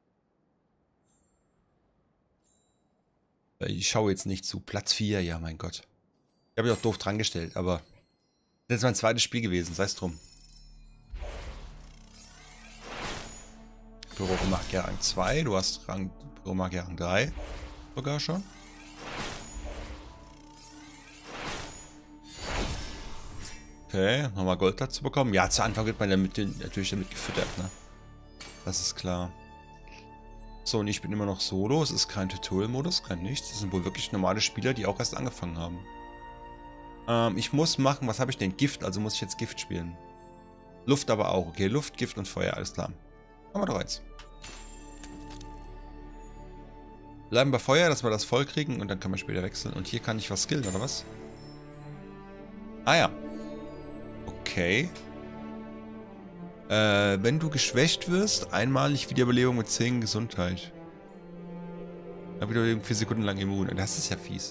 [SPEAKER 1] Ich schaue jetzt nicht zu. Platz vier, ja mein Gott. Ich habe mich auch doof dran gestellt, aber das ist mein zweites Spiel gewesen, sei es drum. Pyromagier Rang zwei, du hast Rang Pyromagier Rang drei sogar schon. Okay, nochmal Gold dazu bekommen. Ja, zu Anfang wird man damit, natürlich damit gefüttert, ne? Das ist klar. So, und ich bin immer noch solo. Es ist kein Tutorial-Modus, kein nichts. Das sind wohl wirklich normale Spieler, die auch erst angefangen haben. Ähm, ich muss machen, was habe ich denn? Gift, also muss ich jetzt Gift spielen. Luft aber auch. Okay, Luft, Gift und Feuer, alles klar. Haben wir doch jetzt. Bleiben bei Feuer, dass wir das voll kriegen und dann können wir später wechseln. Und hier kann ich was skillen, oder was? Ah ja. Okay. Äh, wenn du geschwächt wirst, einmalig Wiederbelebung mit zehn Gesundheit. Dann Wiederbelebung vier Sekunden lang immun. Das ist ja fies.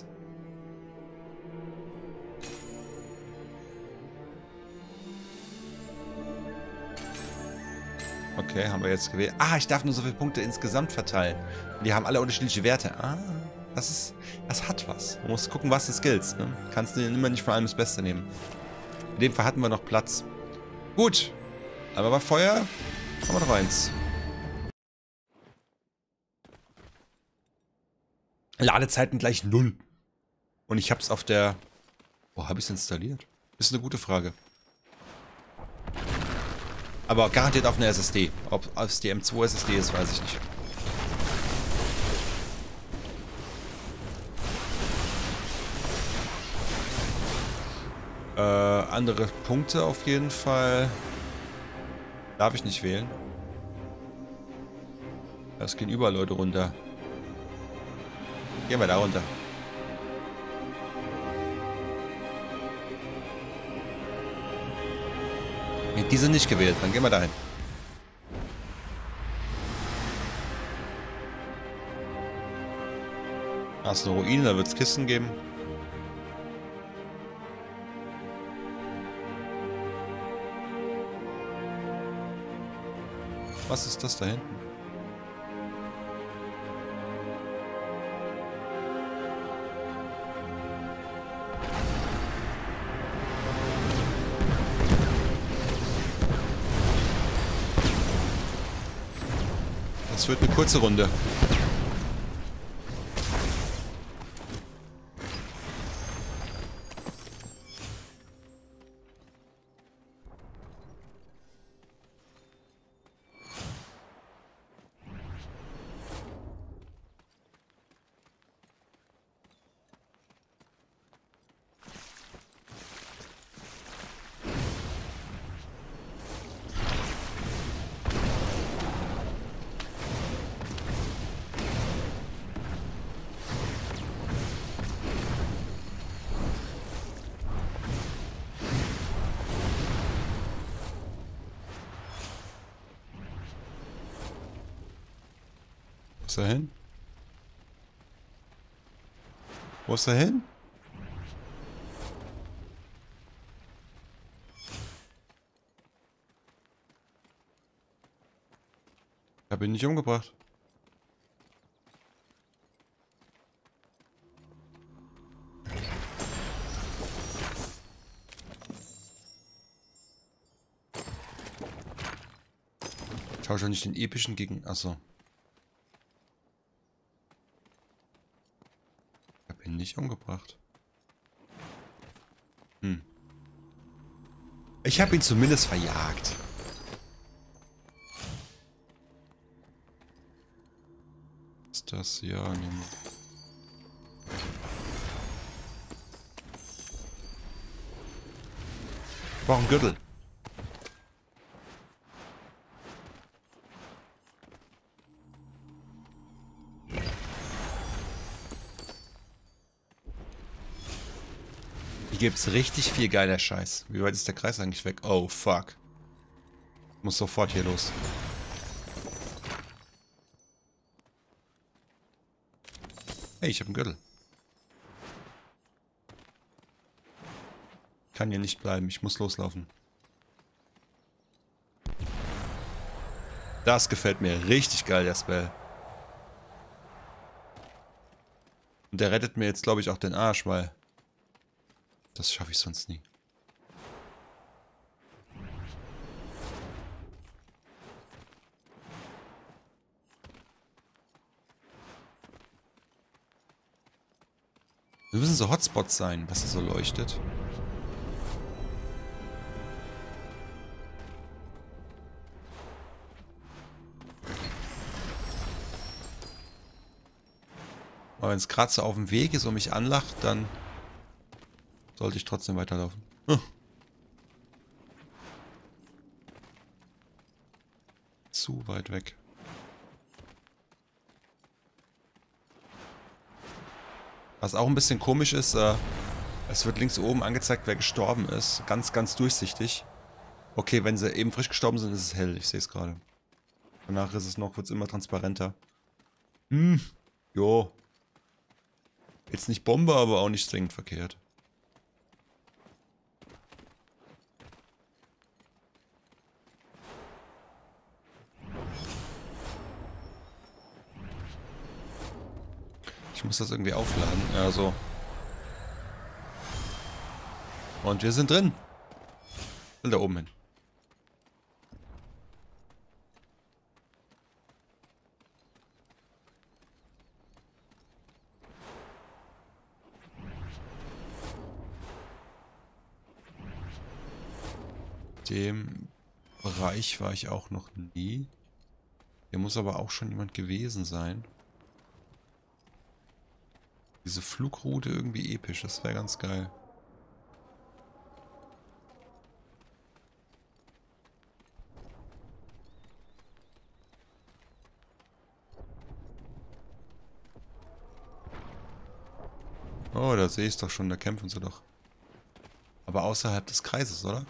[SPEAKER 1] Okay, haben wir jetzt gewählt. Ah, ich darf nur so viele Punkte insgesamt verteilen. Die haben alle unterschiedliche Werte. Ah, das ist, das hat was. Man muss gucken, was du skillst. Ne? Kannst du immer nicht von allem das Beste nehmen. In dem Fall hatten wir noch Platz. Gut. Aber bei Feuer haben wir noch eins. Ladezeiten gleich null. Und ich hab's auf der... Wo habe ich es installiert? Ist eine gute Frage. Aber garantiert auf einer S S D. Ob es die M zwei S S D ist, weiß ich nicht. Äh, andere Punkte auf jeden Fall. Darf ich nicht wählen. Es gehen überall Leute runter. Gehen wir da runter. Die sind nicht gewählt, dann gehen wir dahin. Da ist eine Ruine, da wird es Kisten geben. Was ist das da hinten? Das wird eine kurze Runde. Wo ist er hin? Wo ist er hin? Ich habe ihn nicht umgebracht. Tausche nicht den epischen gegen... Achso. Ich hab ihn nicht umgebracht. Hm. Ich habe ihn zumindest verjagt. Ist das ja... Ich brauche einen Gürtel. Hier gibt's richtig viel geiler Scheiß. Wie weit ist der Kreis eigentlich weg? Oh, fuck. Ich muss sofort hier los. Hey, ich habe einen Gürtel. Kann hier nicht bleiben. Ich muss loslaufen. Das gefällt mir richtig geil, der Spell. Und der rettet mir jetzt, glaube ich, auch den Arsch, weil... Das schaffe ich sonst nie. Wir müssen so Hotspots sein, was da so leuchtet. Aber wenn es gerade so auf dem Weg ist und mich anlacht, dann sollte ich trotzdem weiterlaufen. Hm. Zu weit weg. Was auch ein bisschen komisch ist, äh, es wird links oben angezeigt, wer gestorben ist. Ganz, ganz durchsichtig. Okay, wenn sie eben frisch gestorben sind, ist es hell. Ich sehe es gerade. Danach ist es noch, wird es immer transparenter. Hm, jo. Jetzt nicht Bombe, aber auch nicht zwingend verkehrt. Ich muss das irgendwie aufladen. Ja, so. Und wir sind drin. Will da oben hin. Dem Bereich war ich auch noch nie. Hier muss aber auch schon jemand gewesen sein. Diese Flugroute irgendwie episch, das wäre ganz geil. Oh, da sehe ich es doch schon, da kämpfen sie doch. Aber außerhalb des Kreises, oder?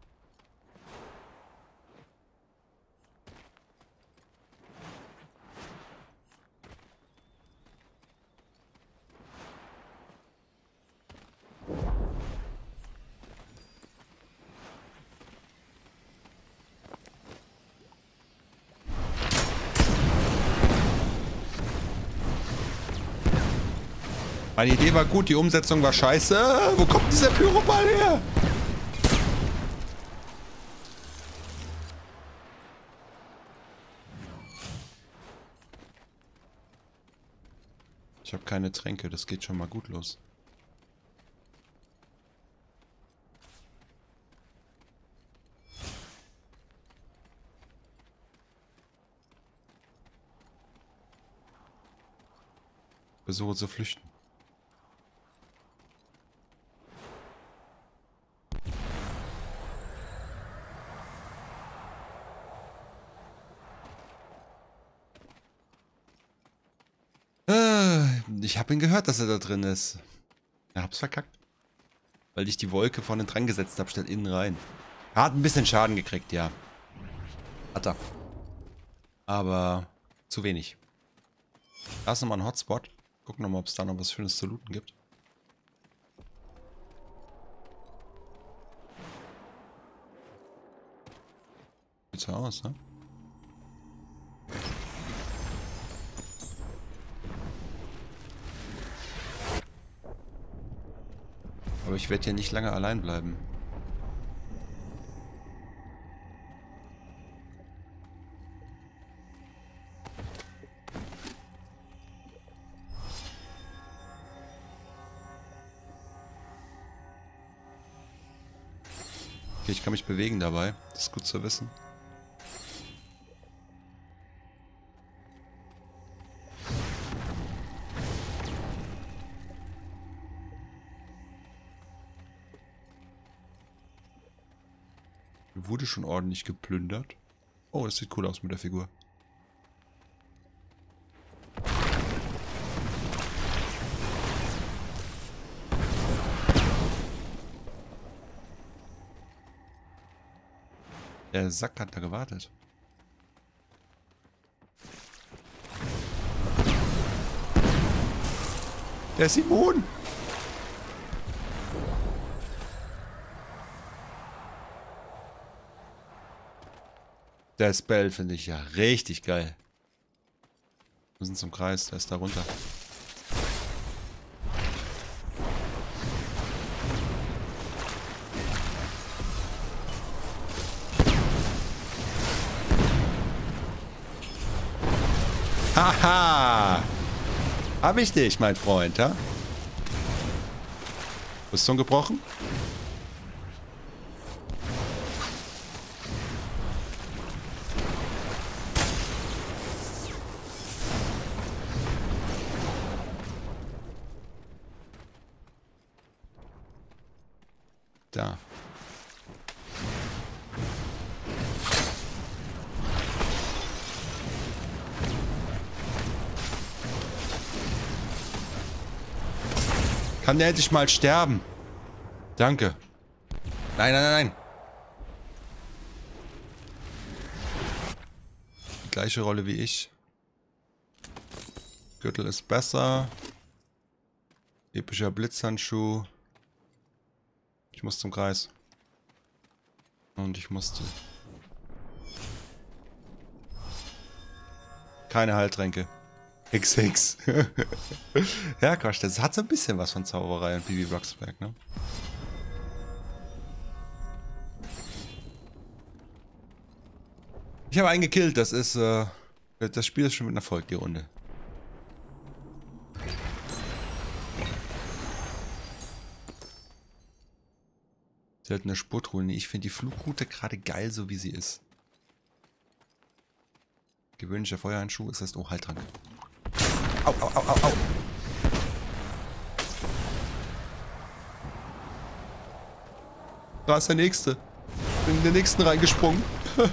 [SPEAKER 1] Meine Idee war gut, die Umsetzung war scheiße. Wo kommt dieser Pyroball her? Ich habe keine Tränke, das geht schon mal gut los. Versuche zu flüchten. Ich habe ihn gehört, dass er da drin ist. Ich hab's verkackt. Weil ich die Wolke vorne dran gesetzt habe, statt innen rein. Er hat ein bisschen Schaden gekriegt, ja. Hat er. Aber zu wenig. Da ist nochmal ein Hotspot. Gucken nochmal, ob es da noch was Schönes zu looten gibt. Sieht so aus, ne? Aber ich werde hier nicht lange allein bleiben. Okay, ich kann mich bewegen dabei. Das ist gut zu wissen. Wurde schon ordentlich geplündert. Oh, das sieht cool aus mit der Figur. Der Sack hat da gewartet. Der ist immun. Der Spell finde ich ja richtig geil. Wir sind zum Kreis, der ist da runter. Haha! Hab ich dich, mein Freund, ha? Rüstung gebrochen? Da. Kann der endlich mal sterben? Danke. Nein, nein, nein, nein. Die gleiche Rolle wie ich. Gürtel ist besser. Epischer Blitzhandschuh. Ich muss zum Kreis. Und ich musste. Keine Heiltränke. X X. Ja, Quatsch, das hat so ein bisschen was von Zauberei und Bibi Blocksberg, ne? Ich habe einen gekillt, das ist, äh, das Spiel ist schon mit Erfolg, die Runde. Seltene Spurtruhe. Nee, ich finde die Flugroute gerade geil, so wie sie ist. Gewöhnlicher Feuerhandschuh ist das. Oh, Heiltrank. Au, au, au, au, au. Da ist der nächste. Bin in den nächsten reingesprungen.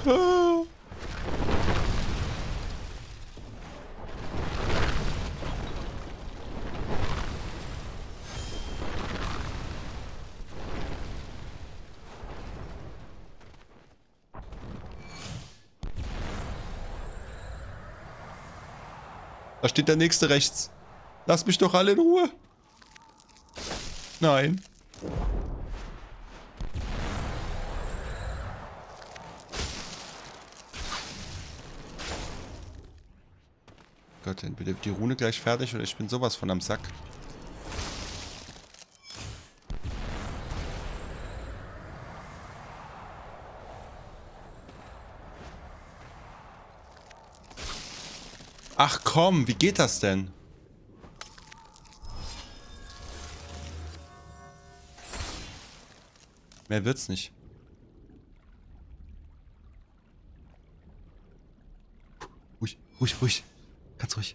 [SPEAKER 1] Da steht der nächste rechts. Lass mich doch alle in Ruhe. Nein. Gott, entweder wird die Rune gleich fertig oder ich bin sowas von am Sack. Ach komm, wie geht das denn? Mehr wird's nicht. Ruhig, ruhig, ruhig. Ganz ruhig.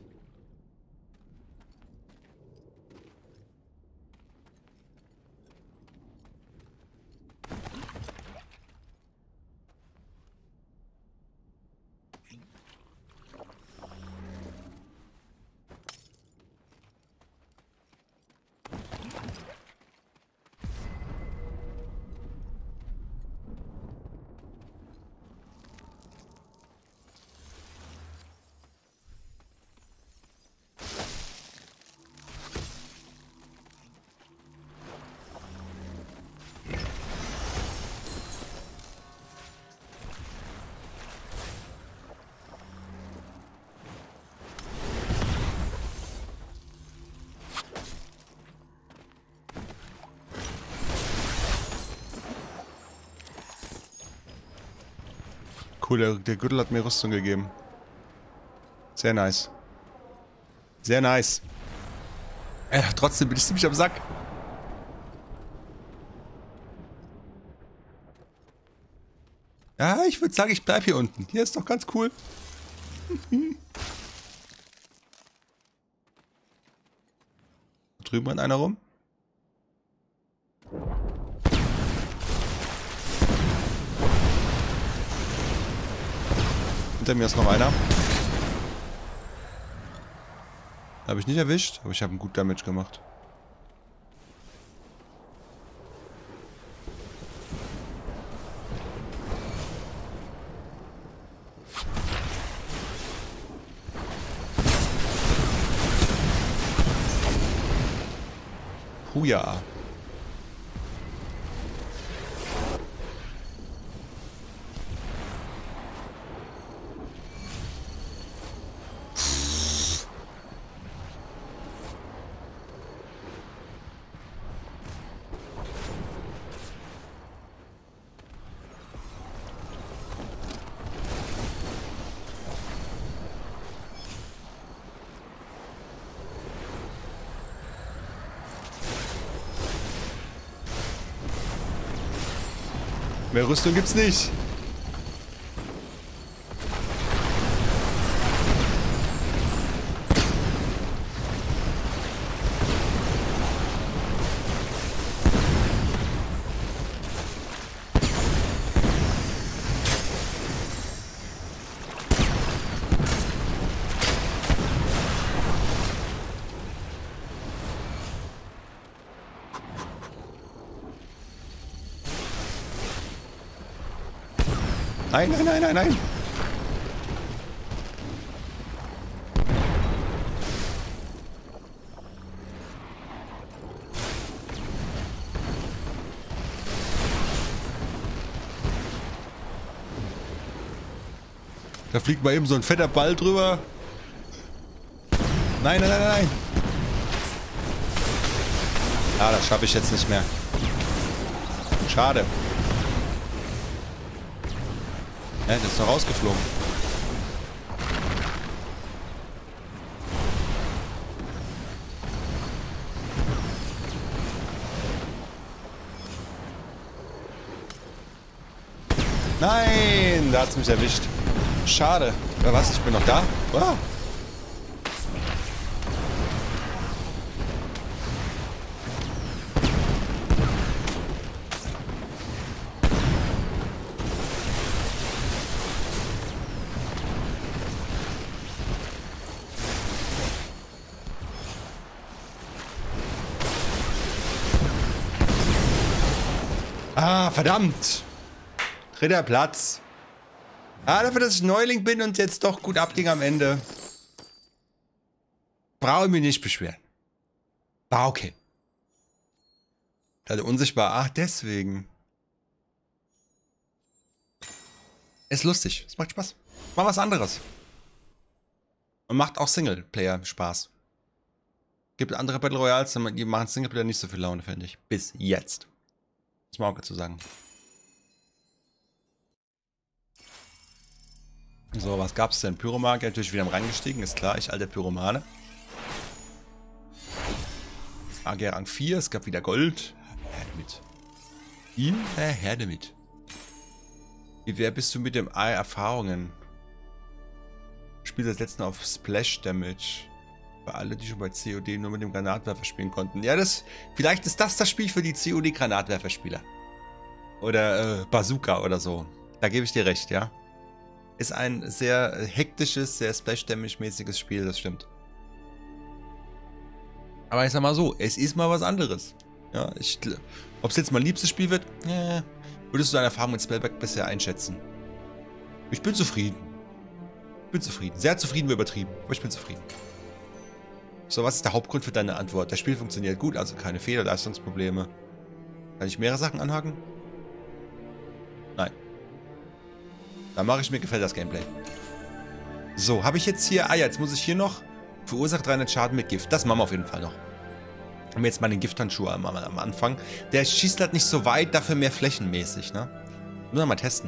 [SPEAKER 1] Cool, der, der Gürtel hat mir Rüstung gegeben. Sehr nice. Sehr nice. Ja, trotzdem bin ich ziemlich am Sack. Ja, ich würde sagen, ich bleib hier unten. Hier ist doch ganz cool. Drüben rennt einer rum. Hinter mir ist noch einer. Habe ich nicht erwischt, aber ich habe einen gut Damage gemacht. Huja. Mehr Rüstung gibt's nicht. Nein, nein, nein, nein, nein. Da fliegt mal eben so ein fetter Ball drüber. Nein, nein, nein, nein. Ah, das schaffe ich jetzt nicht mehr. Schade. Ja, das ist noch rausgeflogen. Nein, da hat es mich erwischt. Schade. Oder was? Ich bin noch da? Wow. Ah, verdammt. Dritter Platz. Ah, dafür, dass ich Neuling bin und jetzt doch gut abging am Ende. Brauche ich mich nicht beschweren. War okay. Also unsichtbar. Ach, deswegen. Ist lustig. Es macht Spaß. Mal was anderes. Und macht auch Singleplayer Spaß. Gibt andere Battle Royals, die machen Singleplayer nicht so viel Laune, finde ich. Bis jetzt. Muss man auch dazu sagen. So, was gab's denn? Pyromagier natürlich wieder reingestiegen, ist klar, ich alter Pyromane. A G Rang vier, es gab wieder Gold. Her damit. Ihm? Äh, her damit. Wie wer bist du mit dem A Erfahrungen? Spiel das letzte auf Splash Damage. Bei alle, die schon bei C O D nur mit dem Granatwerfer spielen konnten. Ja, das. Vielleicht ist das das Spiel für die C O D-Granatwerfer-Spieler. Oder äh, Bazooka oder so. Da gebe ich dir recht, ja. Ist ein sehr hektisches, sehr Splash-Damage-mäßiges Spiel, das stimmt. Aber ich sag mal so, es ist mal was anderes. Ja, ich. Ob es jetzt mein liebstes Spiel wird? Äh, würdest du deine Erfahrung mit Spellback bisher einschätzen? Ich bin zufrieden. Ich bin zufrieden. Sehr zufrieden wäre übertrieben, aber ich bin zufrieden. So, was ist der Hauptgrund für deine Antwort? Das Spiel funktioniert gut, also keine Fehlerleistungsprobleme. Kann ich mehrere Sachen anhaken? Nein. Dann mache ich, mir gefällt das Gameplay. So, habe ich jetzt hier... Ah ja, jetzt muss ich hier noch... Verursacht dreihundert Schaden mit Gift. Das machen wir auf jeden Fall noch. Haben wir jetzt mal den Gifthandschuh am, am Anfang. Der schießt halt nicht so weit, dafür mehr flächenmäßig, ne? Müssen wir mal testen.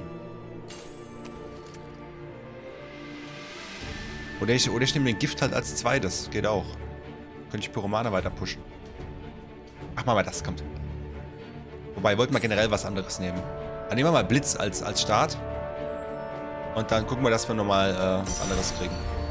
[SPEAKER 1] Oder ich, oder ich nehme den Gift halt als zweites. Geht auch. Könnte ich Pyromane weiter pushen. Ach, mal mal das, kommt. Wobei, wollten wir generell was anderes nehmen. Dann nehmen wir mal Blitz als, als Start. Und dann gucken wir, dass wir nochmal äh, was anderes kriegen.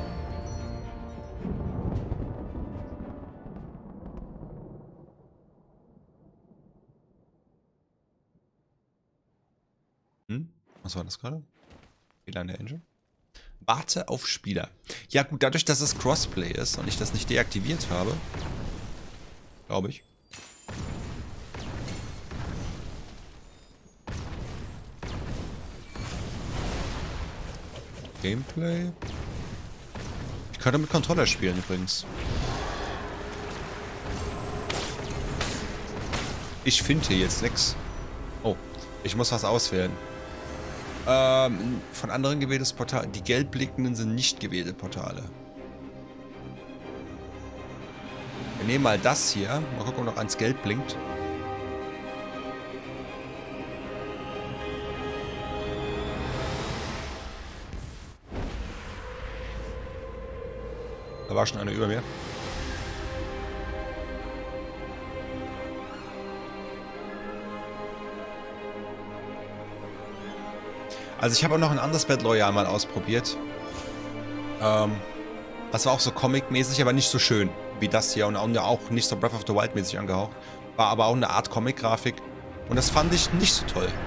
[SPEAKER 1] Hm? Was war das gerade? Fehler in der Engine? Warte auf Spieler. Ja gut, dadurch, dass es Crossplay ist und ich das nicht deaktiviert habe, glaube ich. Gameplay. Ich könnte mit Controller spielen übrigens. Ich finde hier jetzt nichts. Oh, ich muss was auswählen. Ähm, von anderen gewähltes Portal. Die gelb blinkenden sind nicht gewählte Portale. Wir nehmen mal das hier. Mal gucken, ob noch ans Gelb blinkt. Da war schon einer über mir. Also ich habe auch noch ein anderes Battle Royale mal ausprobiert. Ähm, das war auch so Comic-mäßig, aber nicht so schön wie das hier und auch nicht so Breath of the Wild mäßig angehaucht. War aber auch eine Art Comic-Grafik und das fand ich nicht so toll.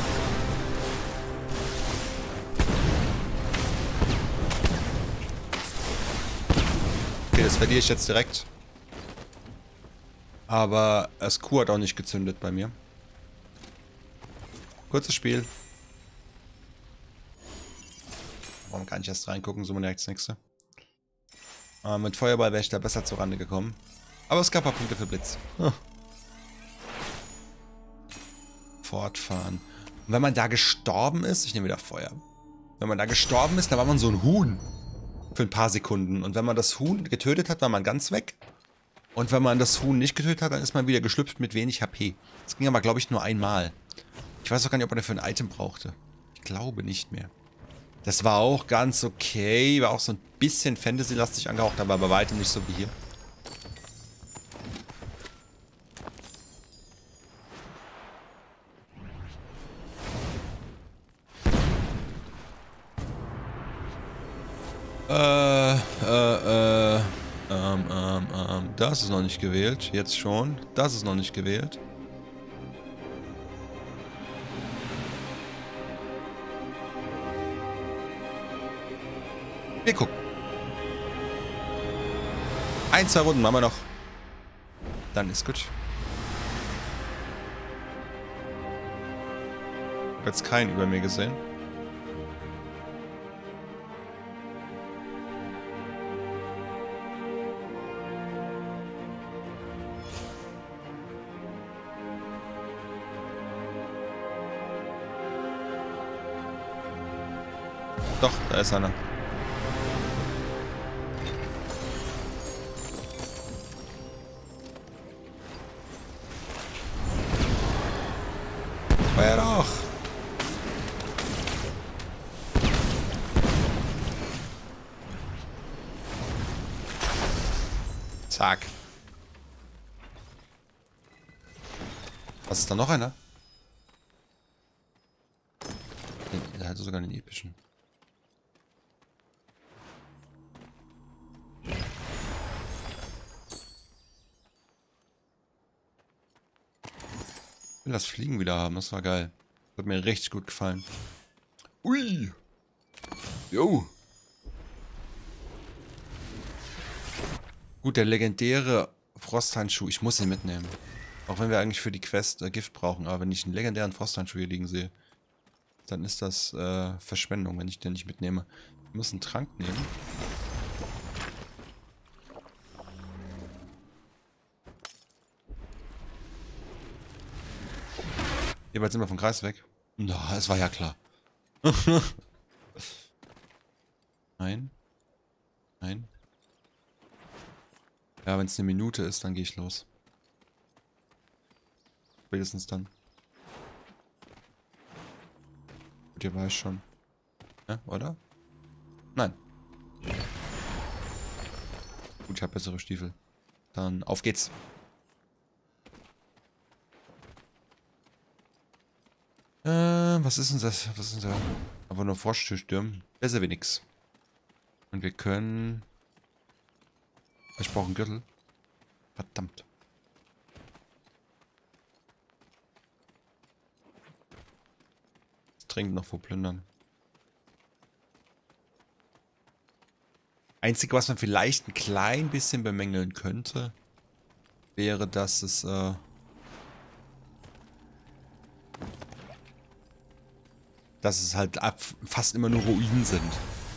[SPEAKER 1] Okay, das verliere ich jetzt direkt. Aber das Q hat auch nicht gezündet bei mir. Kurzes Spiel. Warum kann ich erst reingucken? So direkt das nächste. Äh, mit Feuerball wäre ich da besser zurande gekommen. Aber es gab ein paar Punkte für Blitz. Hm. Fortfahren. Und wenn man da gestorben ist, ich nehme wieder Feuer. Wenn man da gestorben ist, dann war man so ein Huhn. Für ein paar Sekunden. Und wenn man das Huhn getötet hat, war man ganz weg. Und wenn man das Huhn nicht getötet hat, dann ist man wieder geschlüpft mit wenig H P. Das ging aber, glaube ich, nur einmal. Ich weiß auch gar nicht, ob man dafür ein Item brauchte. Ich glaube nicht mehr. Das war auch ganz okay. War auch so ein bisschen Fantasy-lastig angehaucht, aber bei weitem nicht so wie hier. Äh, äh, äh, ähm, ähm, ähm, das ist noch nicht gewählt. Jetzt schon. Das ist noch nicht gewählt. Wir gucken. Ein, zwei Runden machen wir noch. Dann ist gut. Ich habe jetzt keinen über mir gesehen. Doch, da ist einer. Feuer doch! Zack. Was ist da noch einer? Der hat sogar einen epischen. Ich will das Fliegen wieder haben, das war geil. Das hat mir richtig gut gefallen. Ui! Jo! Gut, der legendäre Frosthandschuh, ich muss ihn mitnehmen. Auch wenn wir eigentlich für die Quest äh, Gift brauchen, aber wenn ich einen legendären Frosthandschuh hier liegen sehe, dann ist das äh, Verschwendung, wenn ich den nicht mitnehme. Ich muss einen Trank nehmen. Jeweils sind wir vom Kreis weg. Na, es war ja klar. Nein. Nein. Ja, wenn es eine Minute ist, dann gehe ich los. Spätestens dann. Gut, ihr weiß schon. Ja, oder? Nein. Gut, ich habe bessere Stiefel. Dann auf geht's. Äh, was ist denn das? Was ist denn da? Einfach nur vorstürmen. Besser wie nix. Und wir können... Ich brauche einen Gürtel. Verdammt. Dringend noch verplündern. Einzige, was man vielleicht ein klein bisschen bemängeln könnte, wäre, dass es äh, dass es halt ab fast immer nur Ruinen sind.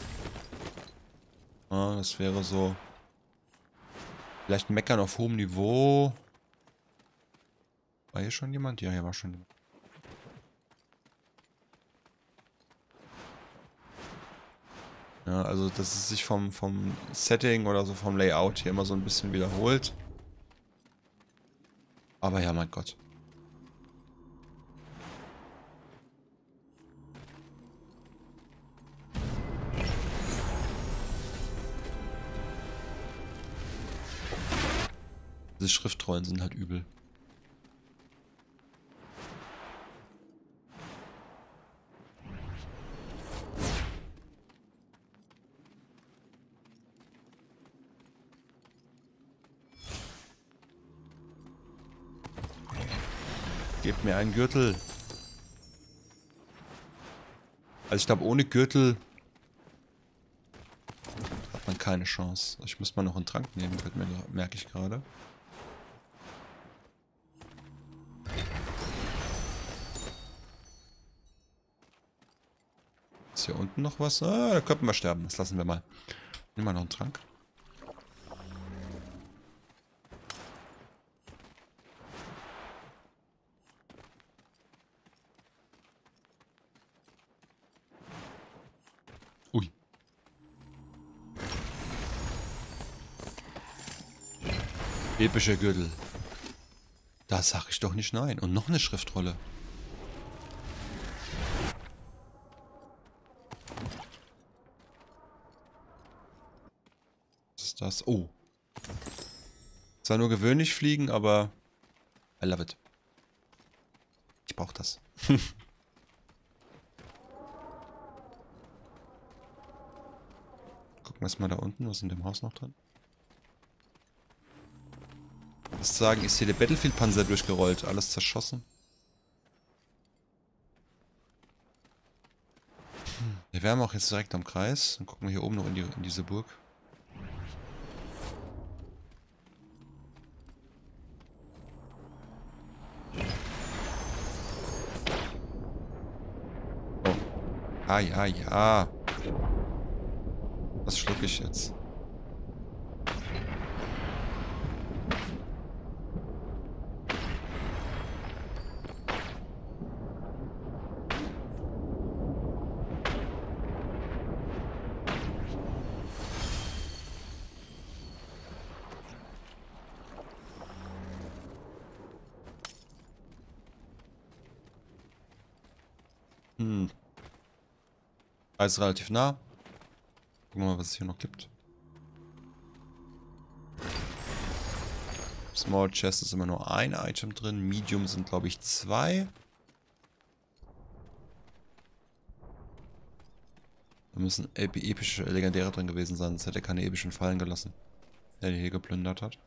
[SPEAKER 1] Ja, das wäre so vielleicht ein Meckern auf hohem Niveau. War hier schon jemand? Ja, hier war schon jemand. Ja, also dass es sich vom, vom Setting oder so vom Layout hier immer so ein bisschen wiederholt. Aber ja, mein Gott. Diese Schriftrollen sind halt übel. Gebt mir einen Gürtel. Also ich glaube, ohne Gürtel hat man keine Chance. Ich muss mal noch einen Trank nehmen, merke ich gerade. Ist hier unten noch was? Ah, da könnten wir sterben. Das lassen wir mal. Nehmen wir noch einen Trank. Ui. Epischer Gürtel. Da sag ich doch nicht nein. Und noch eine Schriftrolle. Was ist das? Oh. Zwar nur gewöhnlich fliegen, aber I love it. Ich brauche das. Gucken wir mal da unten. Was ist in dem Haus noch drin? Was sagen, ist hier der Battlefield-Panzer durchgerollt. Alles zerschossen. Hm. Wir wären auch jetzt direkt am Kreis. Dann gucken wir hier oben noch in, die, in diese Burg. Oh. Ah, ja, ja. Was schlucke ich jetzt? Hm. Alles relativ nah. Gucken wir mal, was es hier noch gibt. Small Chest ist immer nur ein Item drin. Medium sind, glaube ich, zwei. Da müssen epische, legendäre drin gewesen sein, sonst hätte er keine epischen Fallen gelassen, der die hier geplündert hat.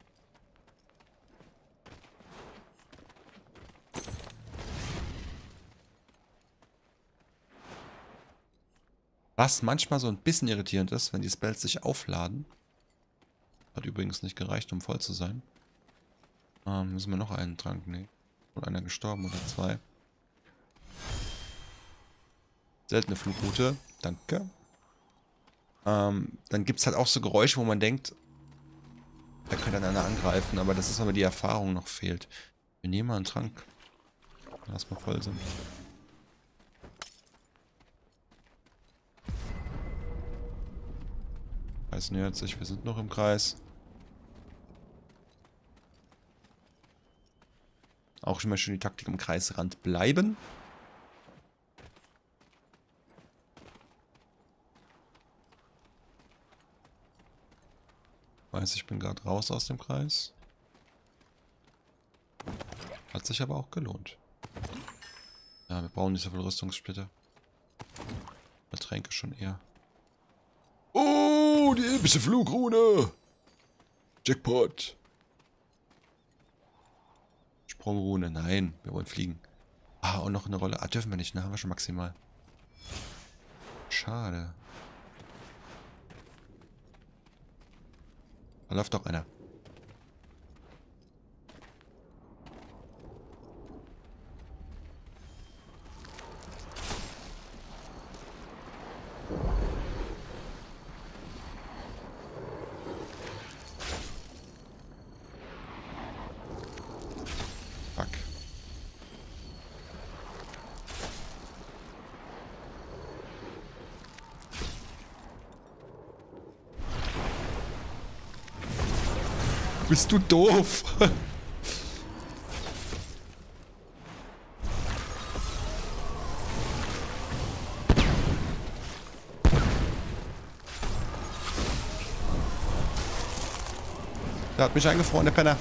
[SPEAKER 1] Was manchmal so ein bisschen irritierend ist, wenn die Spells sich aufladen. Hat übrigens nicht gereicht, um voll zu sein. Ähm, müssen wir noch einen Trank nehmen. Oder einer gestorben oder zwei. Seltene Flugroute. Danke. Ähm, dann gibt es halt auch so Geräusche, wo man denkt, da könnte einer angreifen, aber das ist, weil mir die Erfahrung noch fehlt. Wir nehmen mal einen Trank. Lass mal voll sind. Kreis nähert sich, wir sind noch im Kreis. Auch immer schön die Taktik im Kreisrand bleiben. Weiß, ich bin gerade raus aus dem Kreis. Hat sich aber auch gelohnt. Ja, wir brauchen nicht so viel Rüstungssplitter. Tränke schon eher. Oh, die epische Flugrune! Jackpot! Sprungrune, nein, wir wollen fliegen. Ah, und noch eine Rolle. Ah, dürfen wir nicht, ne? Haben wir schon maximal. Schade. Da läuft doch einer. Fuck. Bist du doof? Der hat mich eingefroren, der Penner.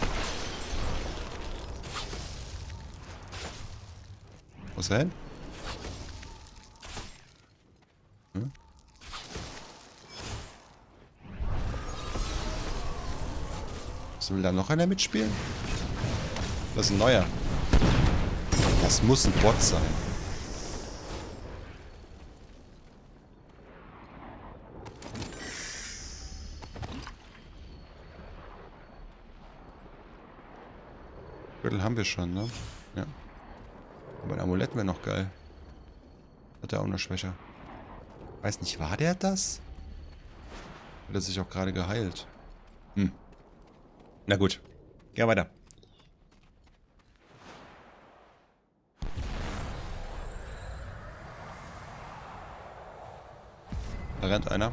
[SPEAKER 1] Wo ist er hin? Hm? Will da noch einer mitspielen? Das ist ein neuer. Das muss ein Bot sein. Gürtel haben wir schon, ne? Ja. Aber ein Amulett wäre noch geil. Hat er auch noch schwächer. Weiß nicht, war der das? Hat er sich auch gerade geheilt? Hm. Na gut. Geh weiter. Da rennt einer.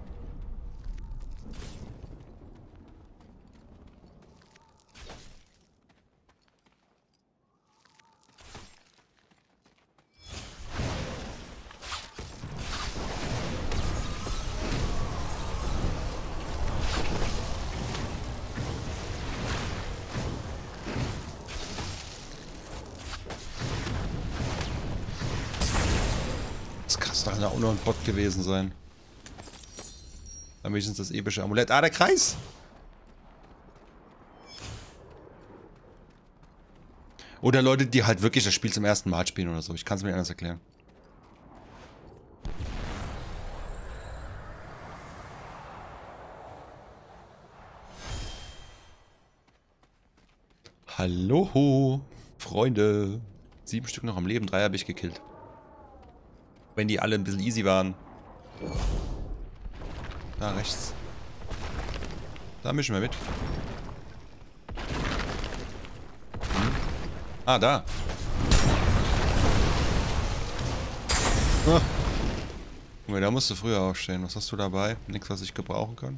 [SPEAKER 1] Das kann doch auch nur ein Bot gewesen sein. Dann wenigstens das epische Amulett. Ah, der Kreis! Oder Leute, die halt wirklich das Spiel zum ersten Mal spielen oder so. Ich kann es mir nicht anders erklären. Hallo, Freunde. Sieben Stück noch am Leben, drei habe ich gekillt. Wenn die alle ein bisschen easy waren. Da rechts. Da mischen wir mit. Hm. Ah, da. Ah. Junge, da musst du früher aufstehen. Was hast du dabei? Nichts, was ich gebrauchen kann.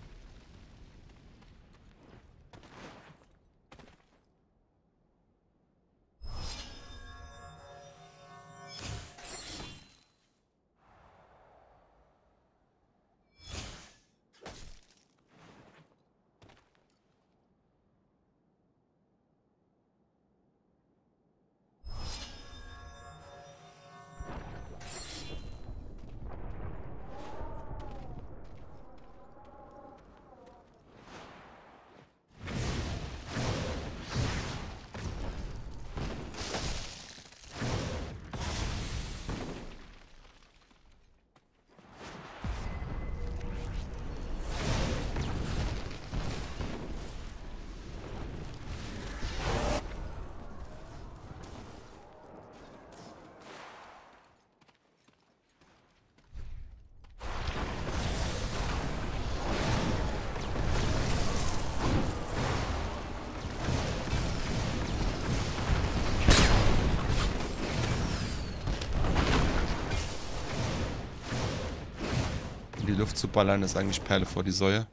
[SPEAKER 1] In die Luft zu ballern ist eigentlich Perle vor die Säue.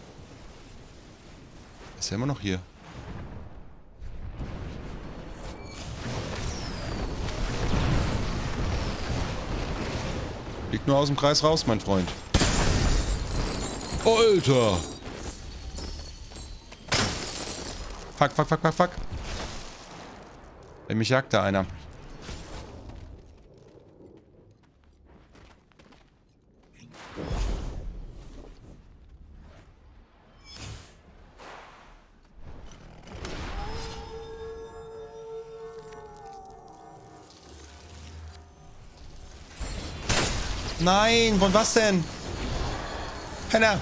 [SPEAKER 1] Ist ja immer noch hier. Fliegt nur aus dem Kreis raus, mein Freund. Alter! Fuck, fuck, fuck, fuck, fuck. Mich jagt da einer. Nein, von was denn? Penner.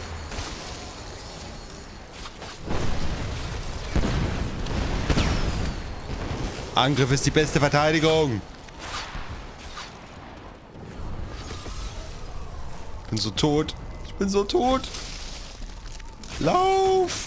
[SPEAKER 1] Angriff ist die beste Verteidigung. Ich bin so tot. Ich bin so tot. Lauf!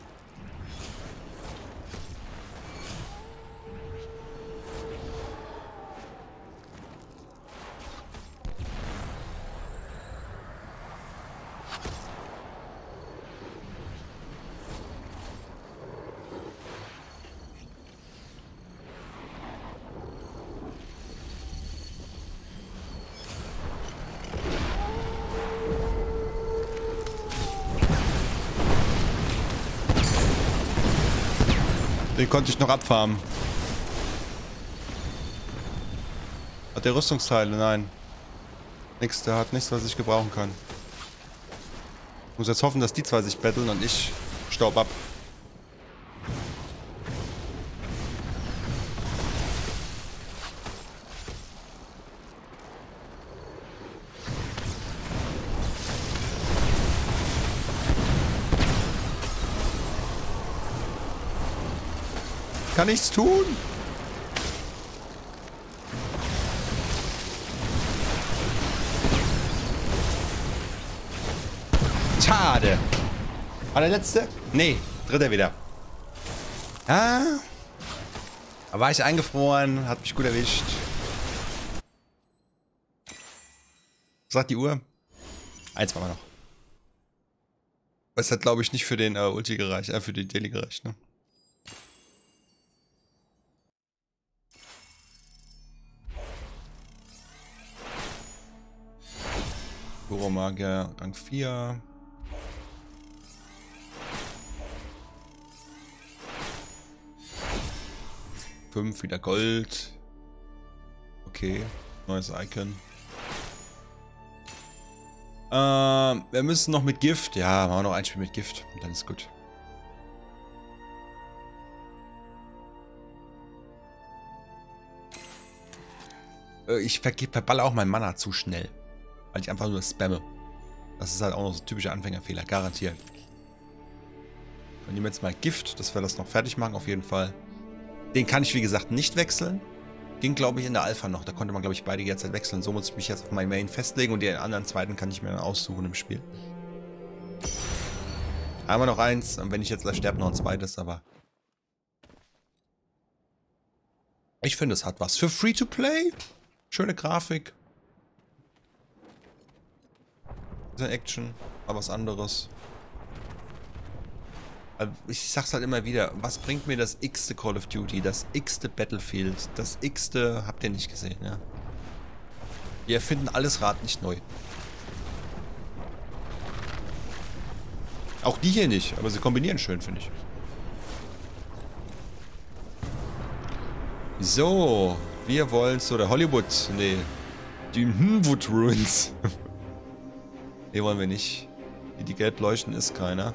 [SPEAKER 1] Den konnte ich noch abfarmen. Hat der Rüstungsteile? Nein. Nix, der hat nichts, was ich gebrauchen kann. Ich muss jetzt hoffen, dass die zwei sich betteln und ich staub ab. Kann nichts tun. Schade. War der letzte? Nee, dritter wieder. Ah. Da war ich eingefroren, hat mich gut erwischt. Was sagt die Uhr? Eins machen wir noch. Das hat, glaube ich, nicht für den äh, Ulti gereicht, äh, für die Daily gereicht, ne? Magier, Rang vier. fünf, wieder Gold. Okay, neues Icon. Ähm, wir müssen noch mit Gift. Ja, machen wir noch ein Spiel mit Gift. Und dann ist gut. Ich verballe auch mein Mana zu schnell. Weil ich einfach nur spamme. Das ist halt auch noch so ein typischer Anfängerfehler, garantiert. Wir nehmen jetzt mal Gift, dass wir das noch fertig machen, auf jeden Fall. Den kann ich, wie gesagt, nicht wechseln. Ging, glaube ich, in der Alpha noch. Da konnte man, glaube ich, beide jederzeit wechseln. So muss ich mich jetzt auf mein Main festlegen und den anderen zweiten kann ich mir dann aussuchen im Spiel. Einmal noch eins und wenn ich jetzt gleich sterbe, noch ein zweites, aber... Ich finde, es hat was. Für Free-to-Play? Schöne Grafik. Action, aber was anderes. Ich sag's halt immer wieder, was bringt mir das x-te Call of Duty, das x-te Battlefield, das x-te habt ihr nicht gesehen, ja? Wir erfinden alles Rad nicht neu. Auch die hier nicht, aber sie kombinieren schön, finde ich. So, wir wollen zu der Hollywood, nee, die Hmwood Ruins. Nee, wollen wir nicht. Die, die gelb leuchten, ist keiner.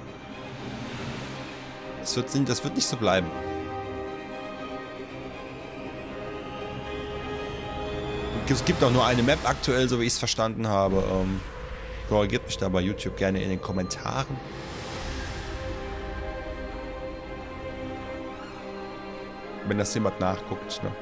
[SPEAKER 1] Das wird, das wird nicht so bleiben. Es gibt auch nur eine Map aktuell, so wie ich es verstanden habe. Ähm, korrigiert mich da bei YouTube gerne in den Kommentaren. Wenn das jemand nachguckt, ne?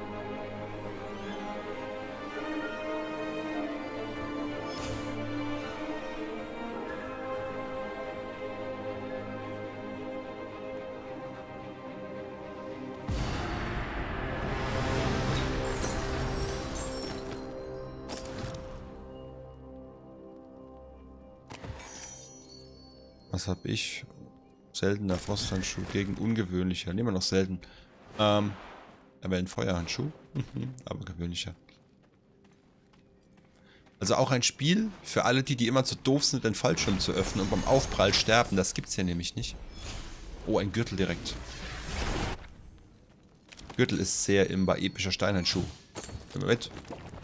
[SPEAKER 1] Was habe ich? Seltener Frosthandschuh gegen ungewöhnlicher. Nehmen wir noch selten. Ähm, aber ein Feuerhandschuh. Aber gewöhnlicher. Also auch ein Spiel für alle, die, die immer zu doof sind, den Fallschirm zu öffnen und beim Aufprall sterben. Das gibt's hier nämlich nicht. Oh, ein Gürtel direkt. Gürtel ist sehr imbar, epischer Steinhandschuh. Nimm mal mit.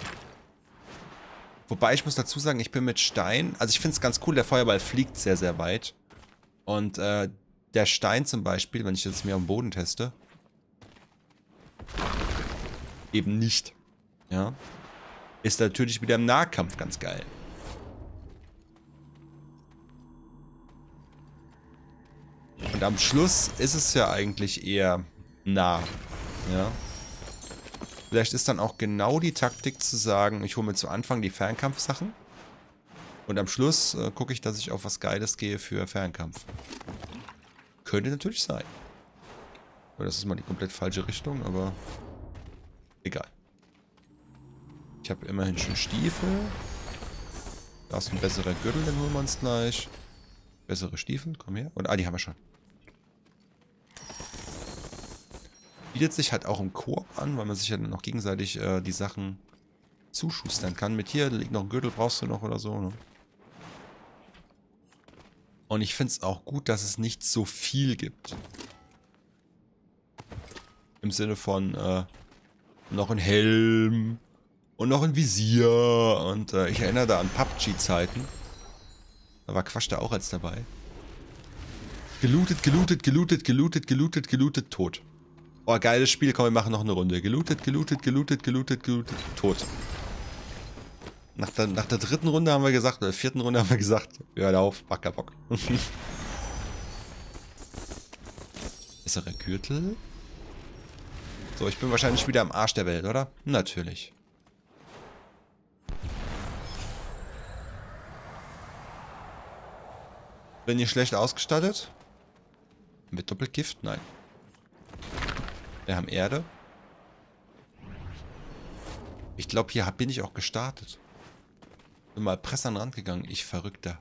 [SPEAKER 1] Wobei ich muss dazu sagen, ich bin mit Stein, also ich finde es ganz cool, der Feuerball fliegt sehr, sehr weit. Und äh, der Stein zum Beispiel, wenn ich jetzt mir am Boden teste, eben nicht. Ja. ist natürlich wieder im Nahkampf ganz geil. Und am Schluss ist es ja eigentlich eher nah. Ja. Vielleicht ist dann auch genau die Taktik zu sagen, ich hole mir zu Anfang die Fernkampfsachen. Und am Schluss äh, gucke ich, dass ich auf was Geiles gehe für Fernkampf. Könnte natürlich sein. Aber das ist mal die komplett falsche Richtung, aber egal. Ich habe immerhin schon Stiefel. Da ist ein besserer Gürtel, den holen wir uns gleich. Bessere Stiefel, komm her. Und ah, die haben wir schon. Bietet sich halt auch im Koop an, weil man sich ja dann noch gegenseitig äh, die Sachen zuschustern kann. Mit hier liegt noch ein Gürtel, brauchst du noch oder so, ne? Und ich finde es auch gut, dass es nicht so viel gibt. Im Sinne von äh, noch ein Helm und noch ein Visier. Und äh, ich erinnere da an P U B G-Zeiten. Da war Quatsch da auch als dabei. Gelootet, gelootet, gelootet, gelootet, gelootet, gelootet, tot. Oh, geiles Spiel. Komm, wir machen noch eine Runde. Gelootet, gelootet, gelootet, gelootet, gelootet, tot. Nach der, nach der dritten Runde haben wir gesagt, oder der vierten Runde haben wir gesagt, hör auf, mach keinen Bock. Ist er ein Gürtel? So, ich bin wahrscheinlich wieder am Arsch der Welt, oder? Natürlich. Bin ich schlecht ausgestattet? Mit Doppelgift? Nein. Wir haben Erde. Ich glaube, hier bin ich auch gestartet. Bin mal Press an den Rand gegangen. Ich Verrückter.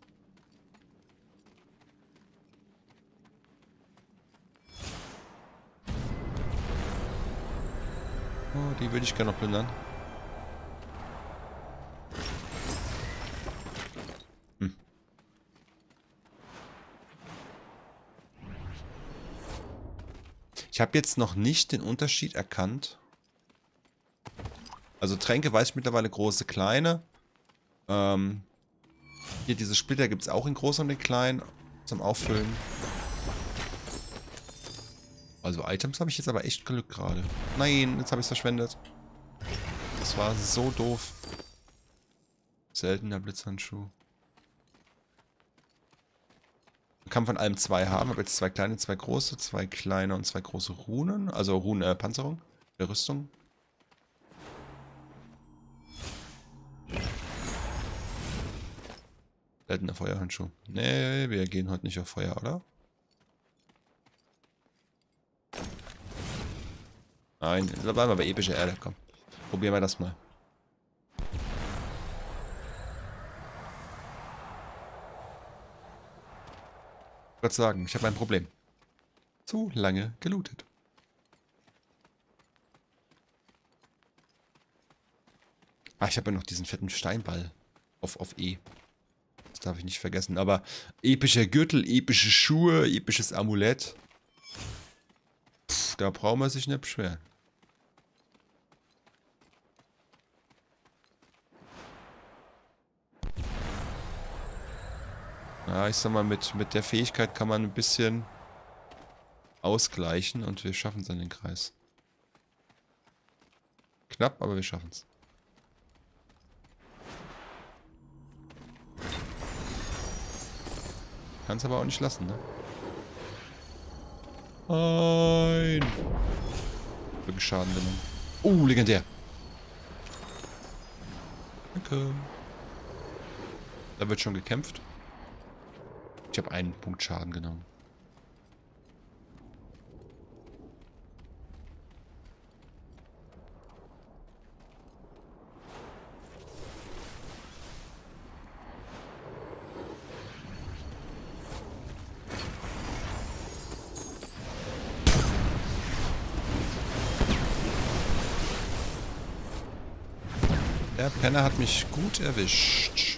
[SPEAKER 1] Oh, die würde ich gerne noch plündern. Hm. Ich habe jetzt noch nicht den Unterschied erkannt. Also Tränke weiß ich mittlerweile große, kleine. Ähm, hier diese Splitter gibt es auch in groß und in klein zum Auffüllen. Also Items habe ich jetzt aber echt Glück gerade. Nein, jetzt habe ich es verschwendet. Das war so doof. Seltener Blitzhandschuh. Man kann von allem zwei haben. Ich habe jetzt zwei kleine, zwei große, zwei kleine und zwei große Runen. Also Runen, äh, Panzerung, der Rüstung. Seltener Feuerhandschuh. Nee, wir gehen heute nicht auf Feuer, oder? Nein, da bleiben wir bei epischer Erde. Komm, probieren wir das mal. Ich wollte sagen, ich habe ein Problem. Zu lange gelootet. Ah, ich habe ja noch diesen fetten Steinball auf, auf E. Das darf ich nicht vergessen. Aber epischer Gürtel, epische Schuhe, episches Amulett. Pff, da braucht man sich nicht beschweren. Ja, ich sag mal, mit, mit der Fähigkeit kann man ein bisschen ausgleichen und wir schaffen es an den Kreis. Knapp, aber wir schaffen es. Kannst aber auch nicht lassen, ne? Nein! Wirklich Schaden genommen. Oh, legendär! Danke. Da wird schon gekämpft. Ich habe einen Punkt Schaden genommen. Der Penner hat mich gut erwischt.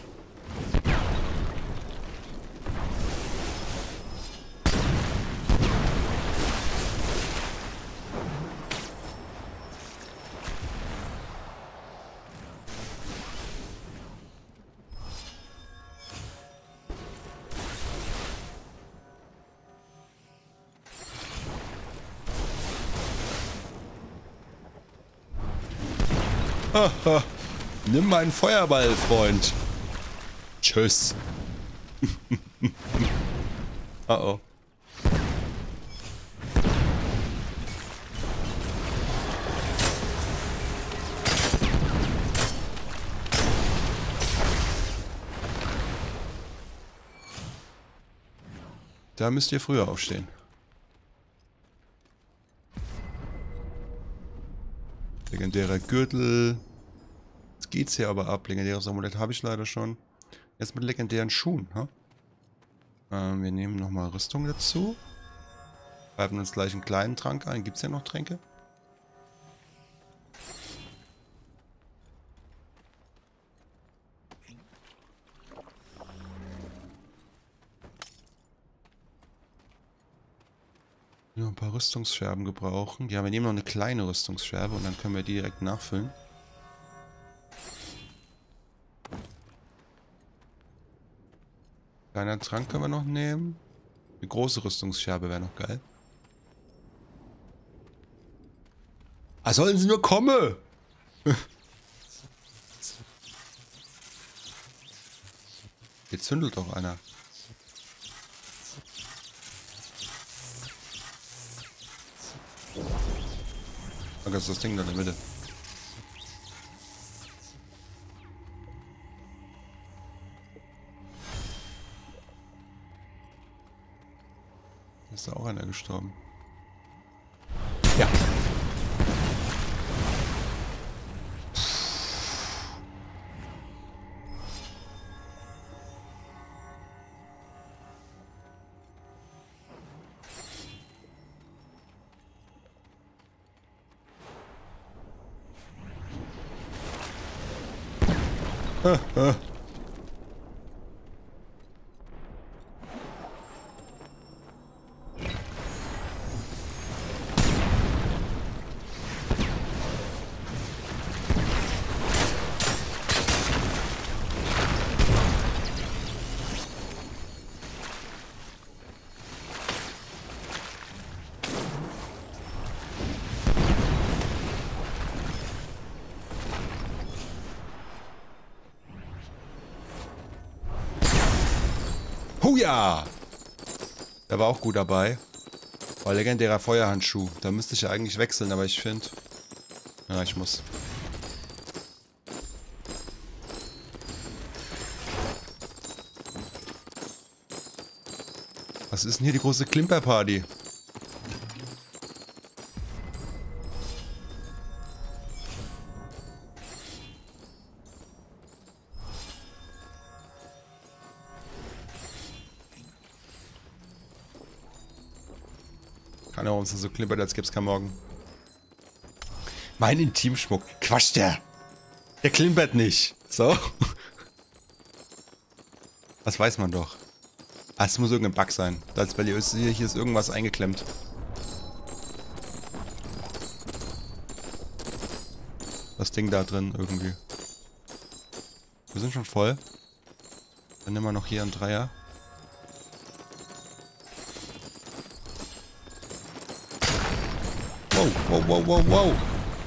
[SPEAKER 1] Nimm meinen Feuerball, Freund. Tschüss. Oh oh. Da müsst ihr früher aufstehen. Legendärer Gürtel. Jetzt geht's hier aber ab. Legendäres Amulett habe ich leider schon. Jetzt mit legendären Schuhen. Ha? Ähm, wir nehmen nochmal Rüstung dazu. Greifen uns gleich einen kleinen Trank ein. Gibt es ja noch Tränke? Nur ein paar Rüstungsscherben gebrauchen. Ja, wir nehmen noch eine kleine Rüstungsscherbe und dann können wir die direkt nachfüllen. Kleiner Trank können wir noch nehmen. Eine große Rüstungsscherbe wäre noch geil. Ah, sollen sie nur kommen? Jetzt zündelt doch einer. Oh, das ist das Ding da in der Mitte. Ist da auch einer gestorben? Ja. Ah, ah. Oh ja! Der war auch gut dabei. Oh, legendärer Feuerhandschuh. Da müsste ich ja eigentlich wechseln, aber ich finde... Ja, ich muss. Was ist denn hier die große Klimperparty? Keine Ahnung, warum es so klimpert, als gäbe es keinen Morgen. Mein Intimschmuck. Quatsch, der. Der klimpert nicht. So. Das weiß man doch. Ah, es muss irgendein Bug sein. Das, weil hier ist, hier ist irgendwas eingeklemmt. Das Ding da drin irgendwie. Wir sind schon voll. Dann nehmen wir noch hier einen Dreier. Wow, wow, wow, wow, wow.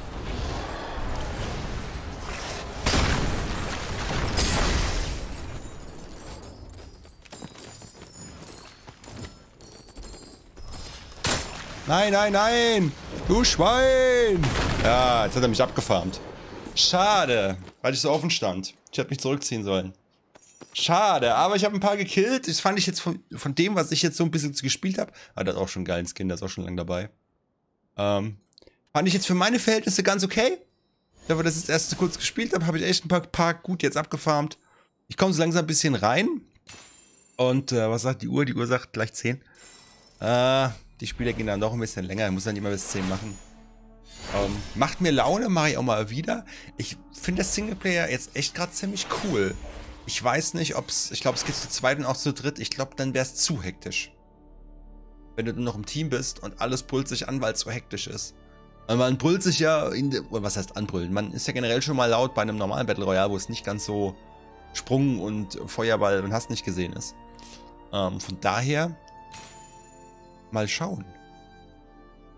[SPEAKER 1] Nein, nein, nein! Du Schwein! Ja, jetzt hat er mich abgefarmt. Schade, weil ich so offen stand. Ich hätte mich zurückziehen sollen. Schade, aber ich habe ein paar gekillt. Das fand ich jetzt von, von dem, was ich jetzt so ein bisschen gespielt habe. Ah, das ist auch schon ein geiles Skin, das ist auch schon lange dabei. Ähm, fand ich jetzt für meine Verhältnisse ganz okay. Dafür, dass ich das erste kurz gespielt habe, habe ich echt ein paar, paar gut jetzt abgefarmt. Ich komme so langsam ein bisschen rein. Und äh, was sagt die Uhr? Die Uhr sagt gleich zehn. Äh, die Spiele gehen dann doch ein bisschen länger. Ich muss dann nicht immer bis zehn machen. Ähm, macht mir Laune, mache ich auch mal wieder. Ich finde das Singleplayer jetzt echt gerade ziemlich cool. Ich weiß nicht, ob es... Ich glaube, es geht zu zweit und auch zu dritt. Ich glaube, dann wäre es zu hektisch. Wenn du dann noch im Team bist und alles brüllt sich an, weil es so hektisch ist. Und man brüllt sich ja... In de, oder was heißt anbrüllen? Man ist ja generell schon mal laut bei einem normalen Battle Royale, wo es nicht ganz so Sprung und Feuerball und hast nicht gesehen ist. Ähm, von daher... Mal schauen.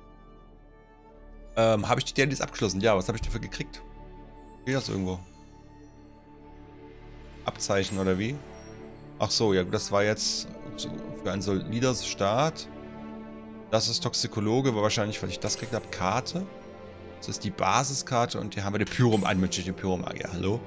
[SPEAKER 1] Ähm, habe ich die Dailies abgeschlossen? Ja, was habe ich dafür gekriegt? Steht das irgendwo? Abzeichen oder wie? Ach so, ja, das war jetzt für ein solider Start. Das ist Toxikologe, war wahrscheinlich, weil ich das gekriegt habe, Karte. Das ist die Basiskarte und hier haben wir die Pyrom, einmütige Pyromagier. Hallo?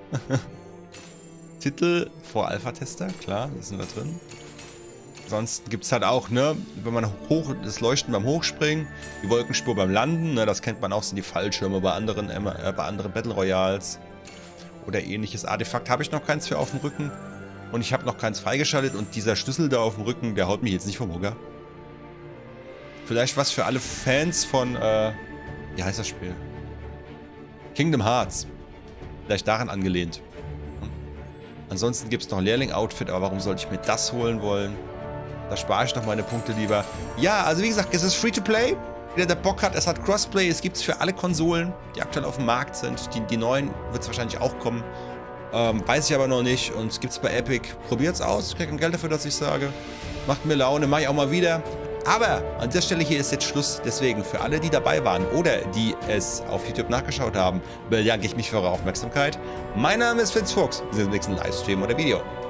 [SPEAKER 1] Titel vor Alpha-Tester, klar, das sind wir drin. Ansonsten gibt es halt auch, ne, wenn man hoch, das Leuchten beim Hochspringen, die Wolkenspur beim Landen, ne, das kennt man auch, sind die Fallschirme bei anderen, äh, bei anderen Battle Royals oder ähnliches. Artefakt habe ich noch keins für auf dem Rücken und ich habe noch keins freigeschaltet und dieser Schlüssel da auf dem Rücken, der haut mich jetzt nicht vom Hocker. Vielleicht was für alle Fans von, äh, wie heißt das Spiel? Kingdom Hearts. Vielleicht daran angelehnt. Hm. Ansonsten gibt es noch Lehrling-Outfit, aber warum sollte ich mir das holen wollen? Da spare ich noch meine Punkte lieber. Ja, also wie gesagt, es ist Free-to-Play. Wer der Bock hat, es hat Crossplay. Es gibt es für alle Konsolen, die aktuell auf dem Markt sind. Die, die neuen wird es wahrscheinlich auch kommen. Ähm, weiß ich aber noch nicht. Und es gibt es bei Epic. Probiert es aus. Ich kriege Geld dafür, dass ich sage. Macht mir Laune. Mache ich auch mal wieder. Aber an dieser Stelle hier ist jetzt Schluss. Deswegen für alle, die dabei waren oder die es auf YouTube nachgeschaut haben, bedanke ich mich für eure Aufmerksamkeit. Mein Name ist Fitzfuchs. Wir sehen uns im nächsten Livestream oder Video.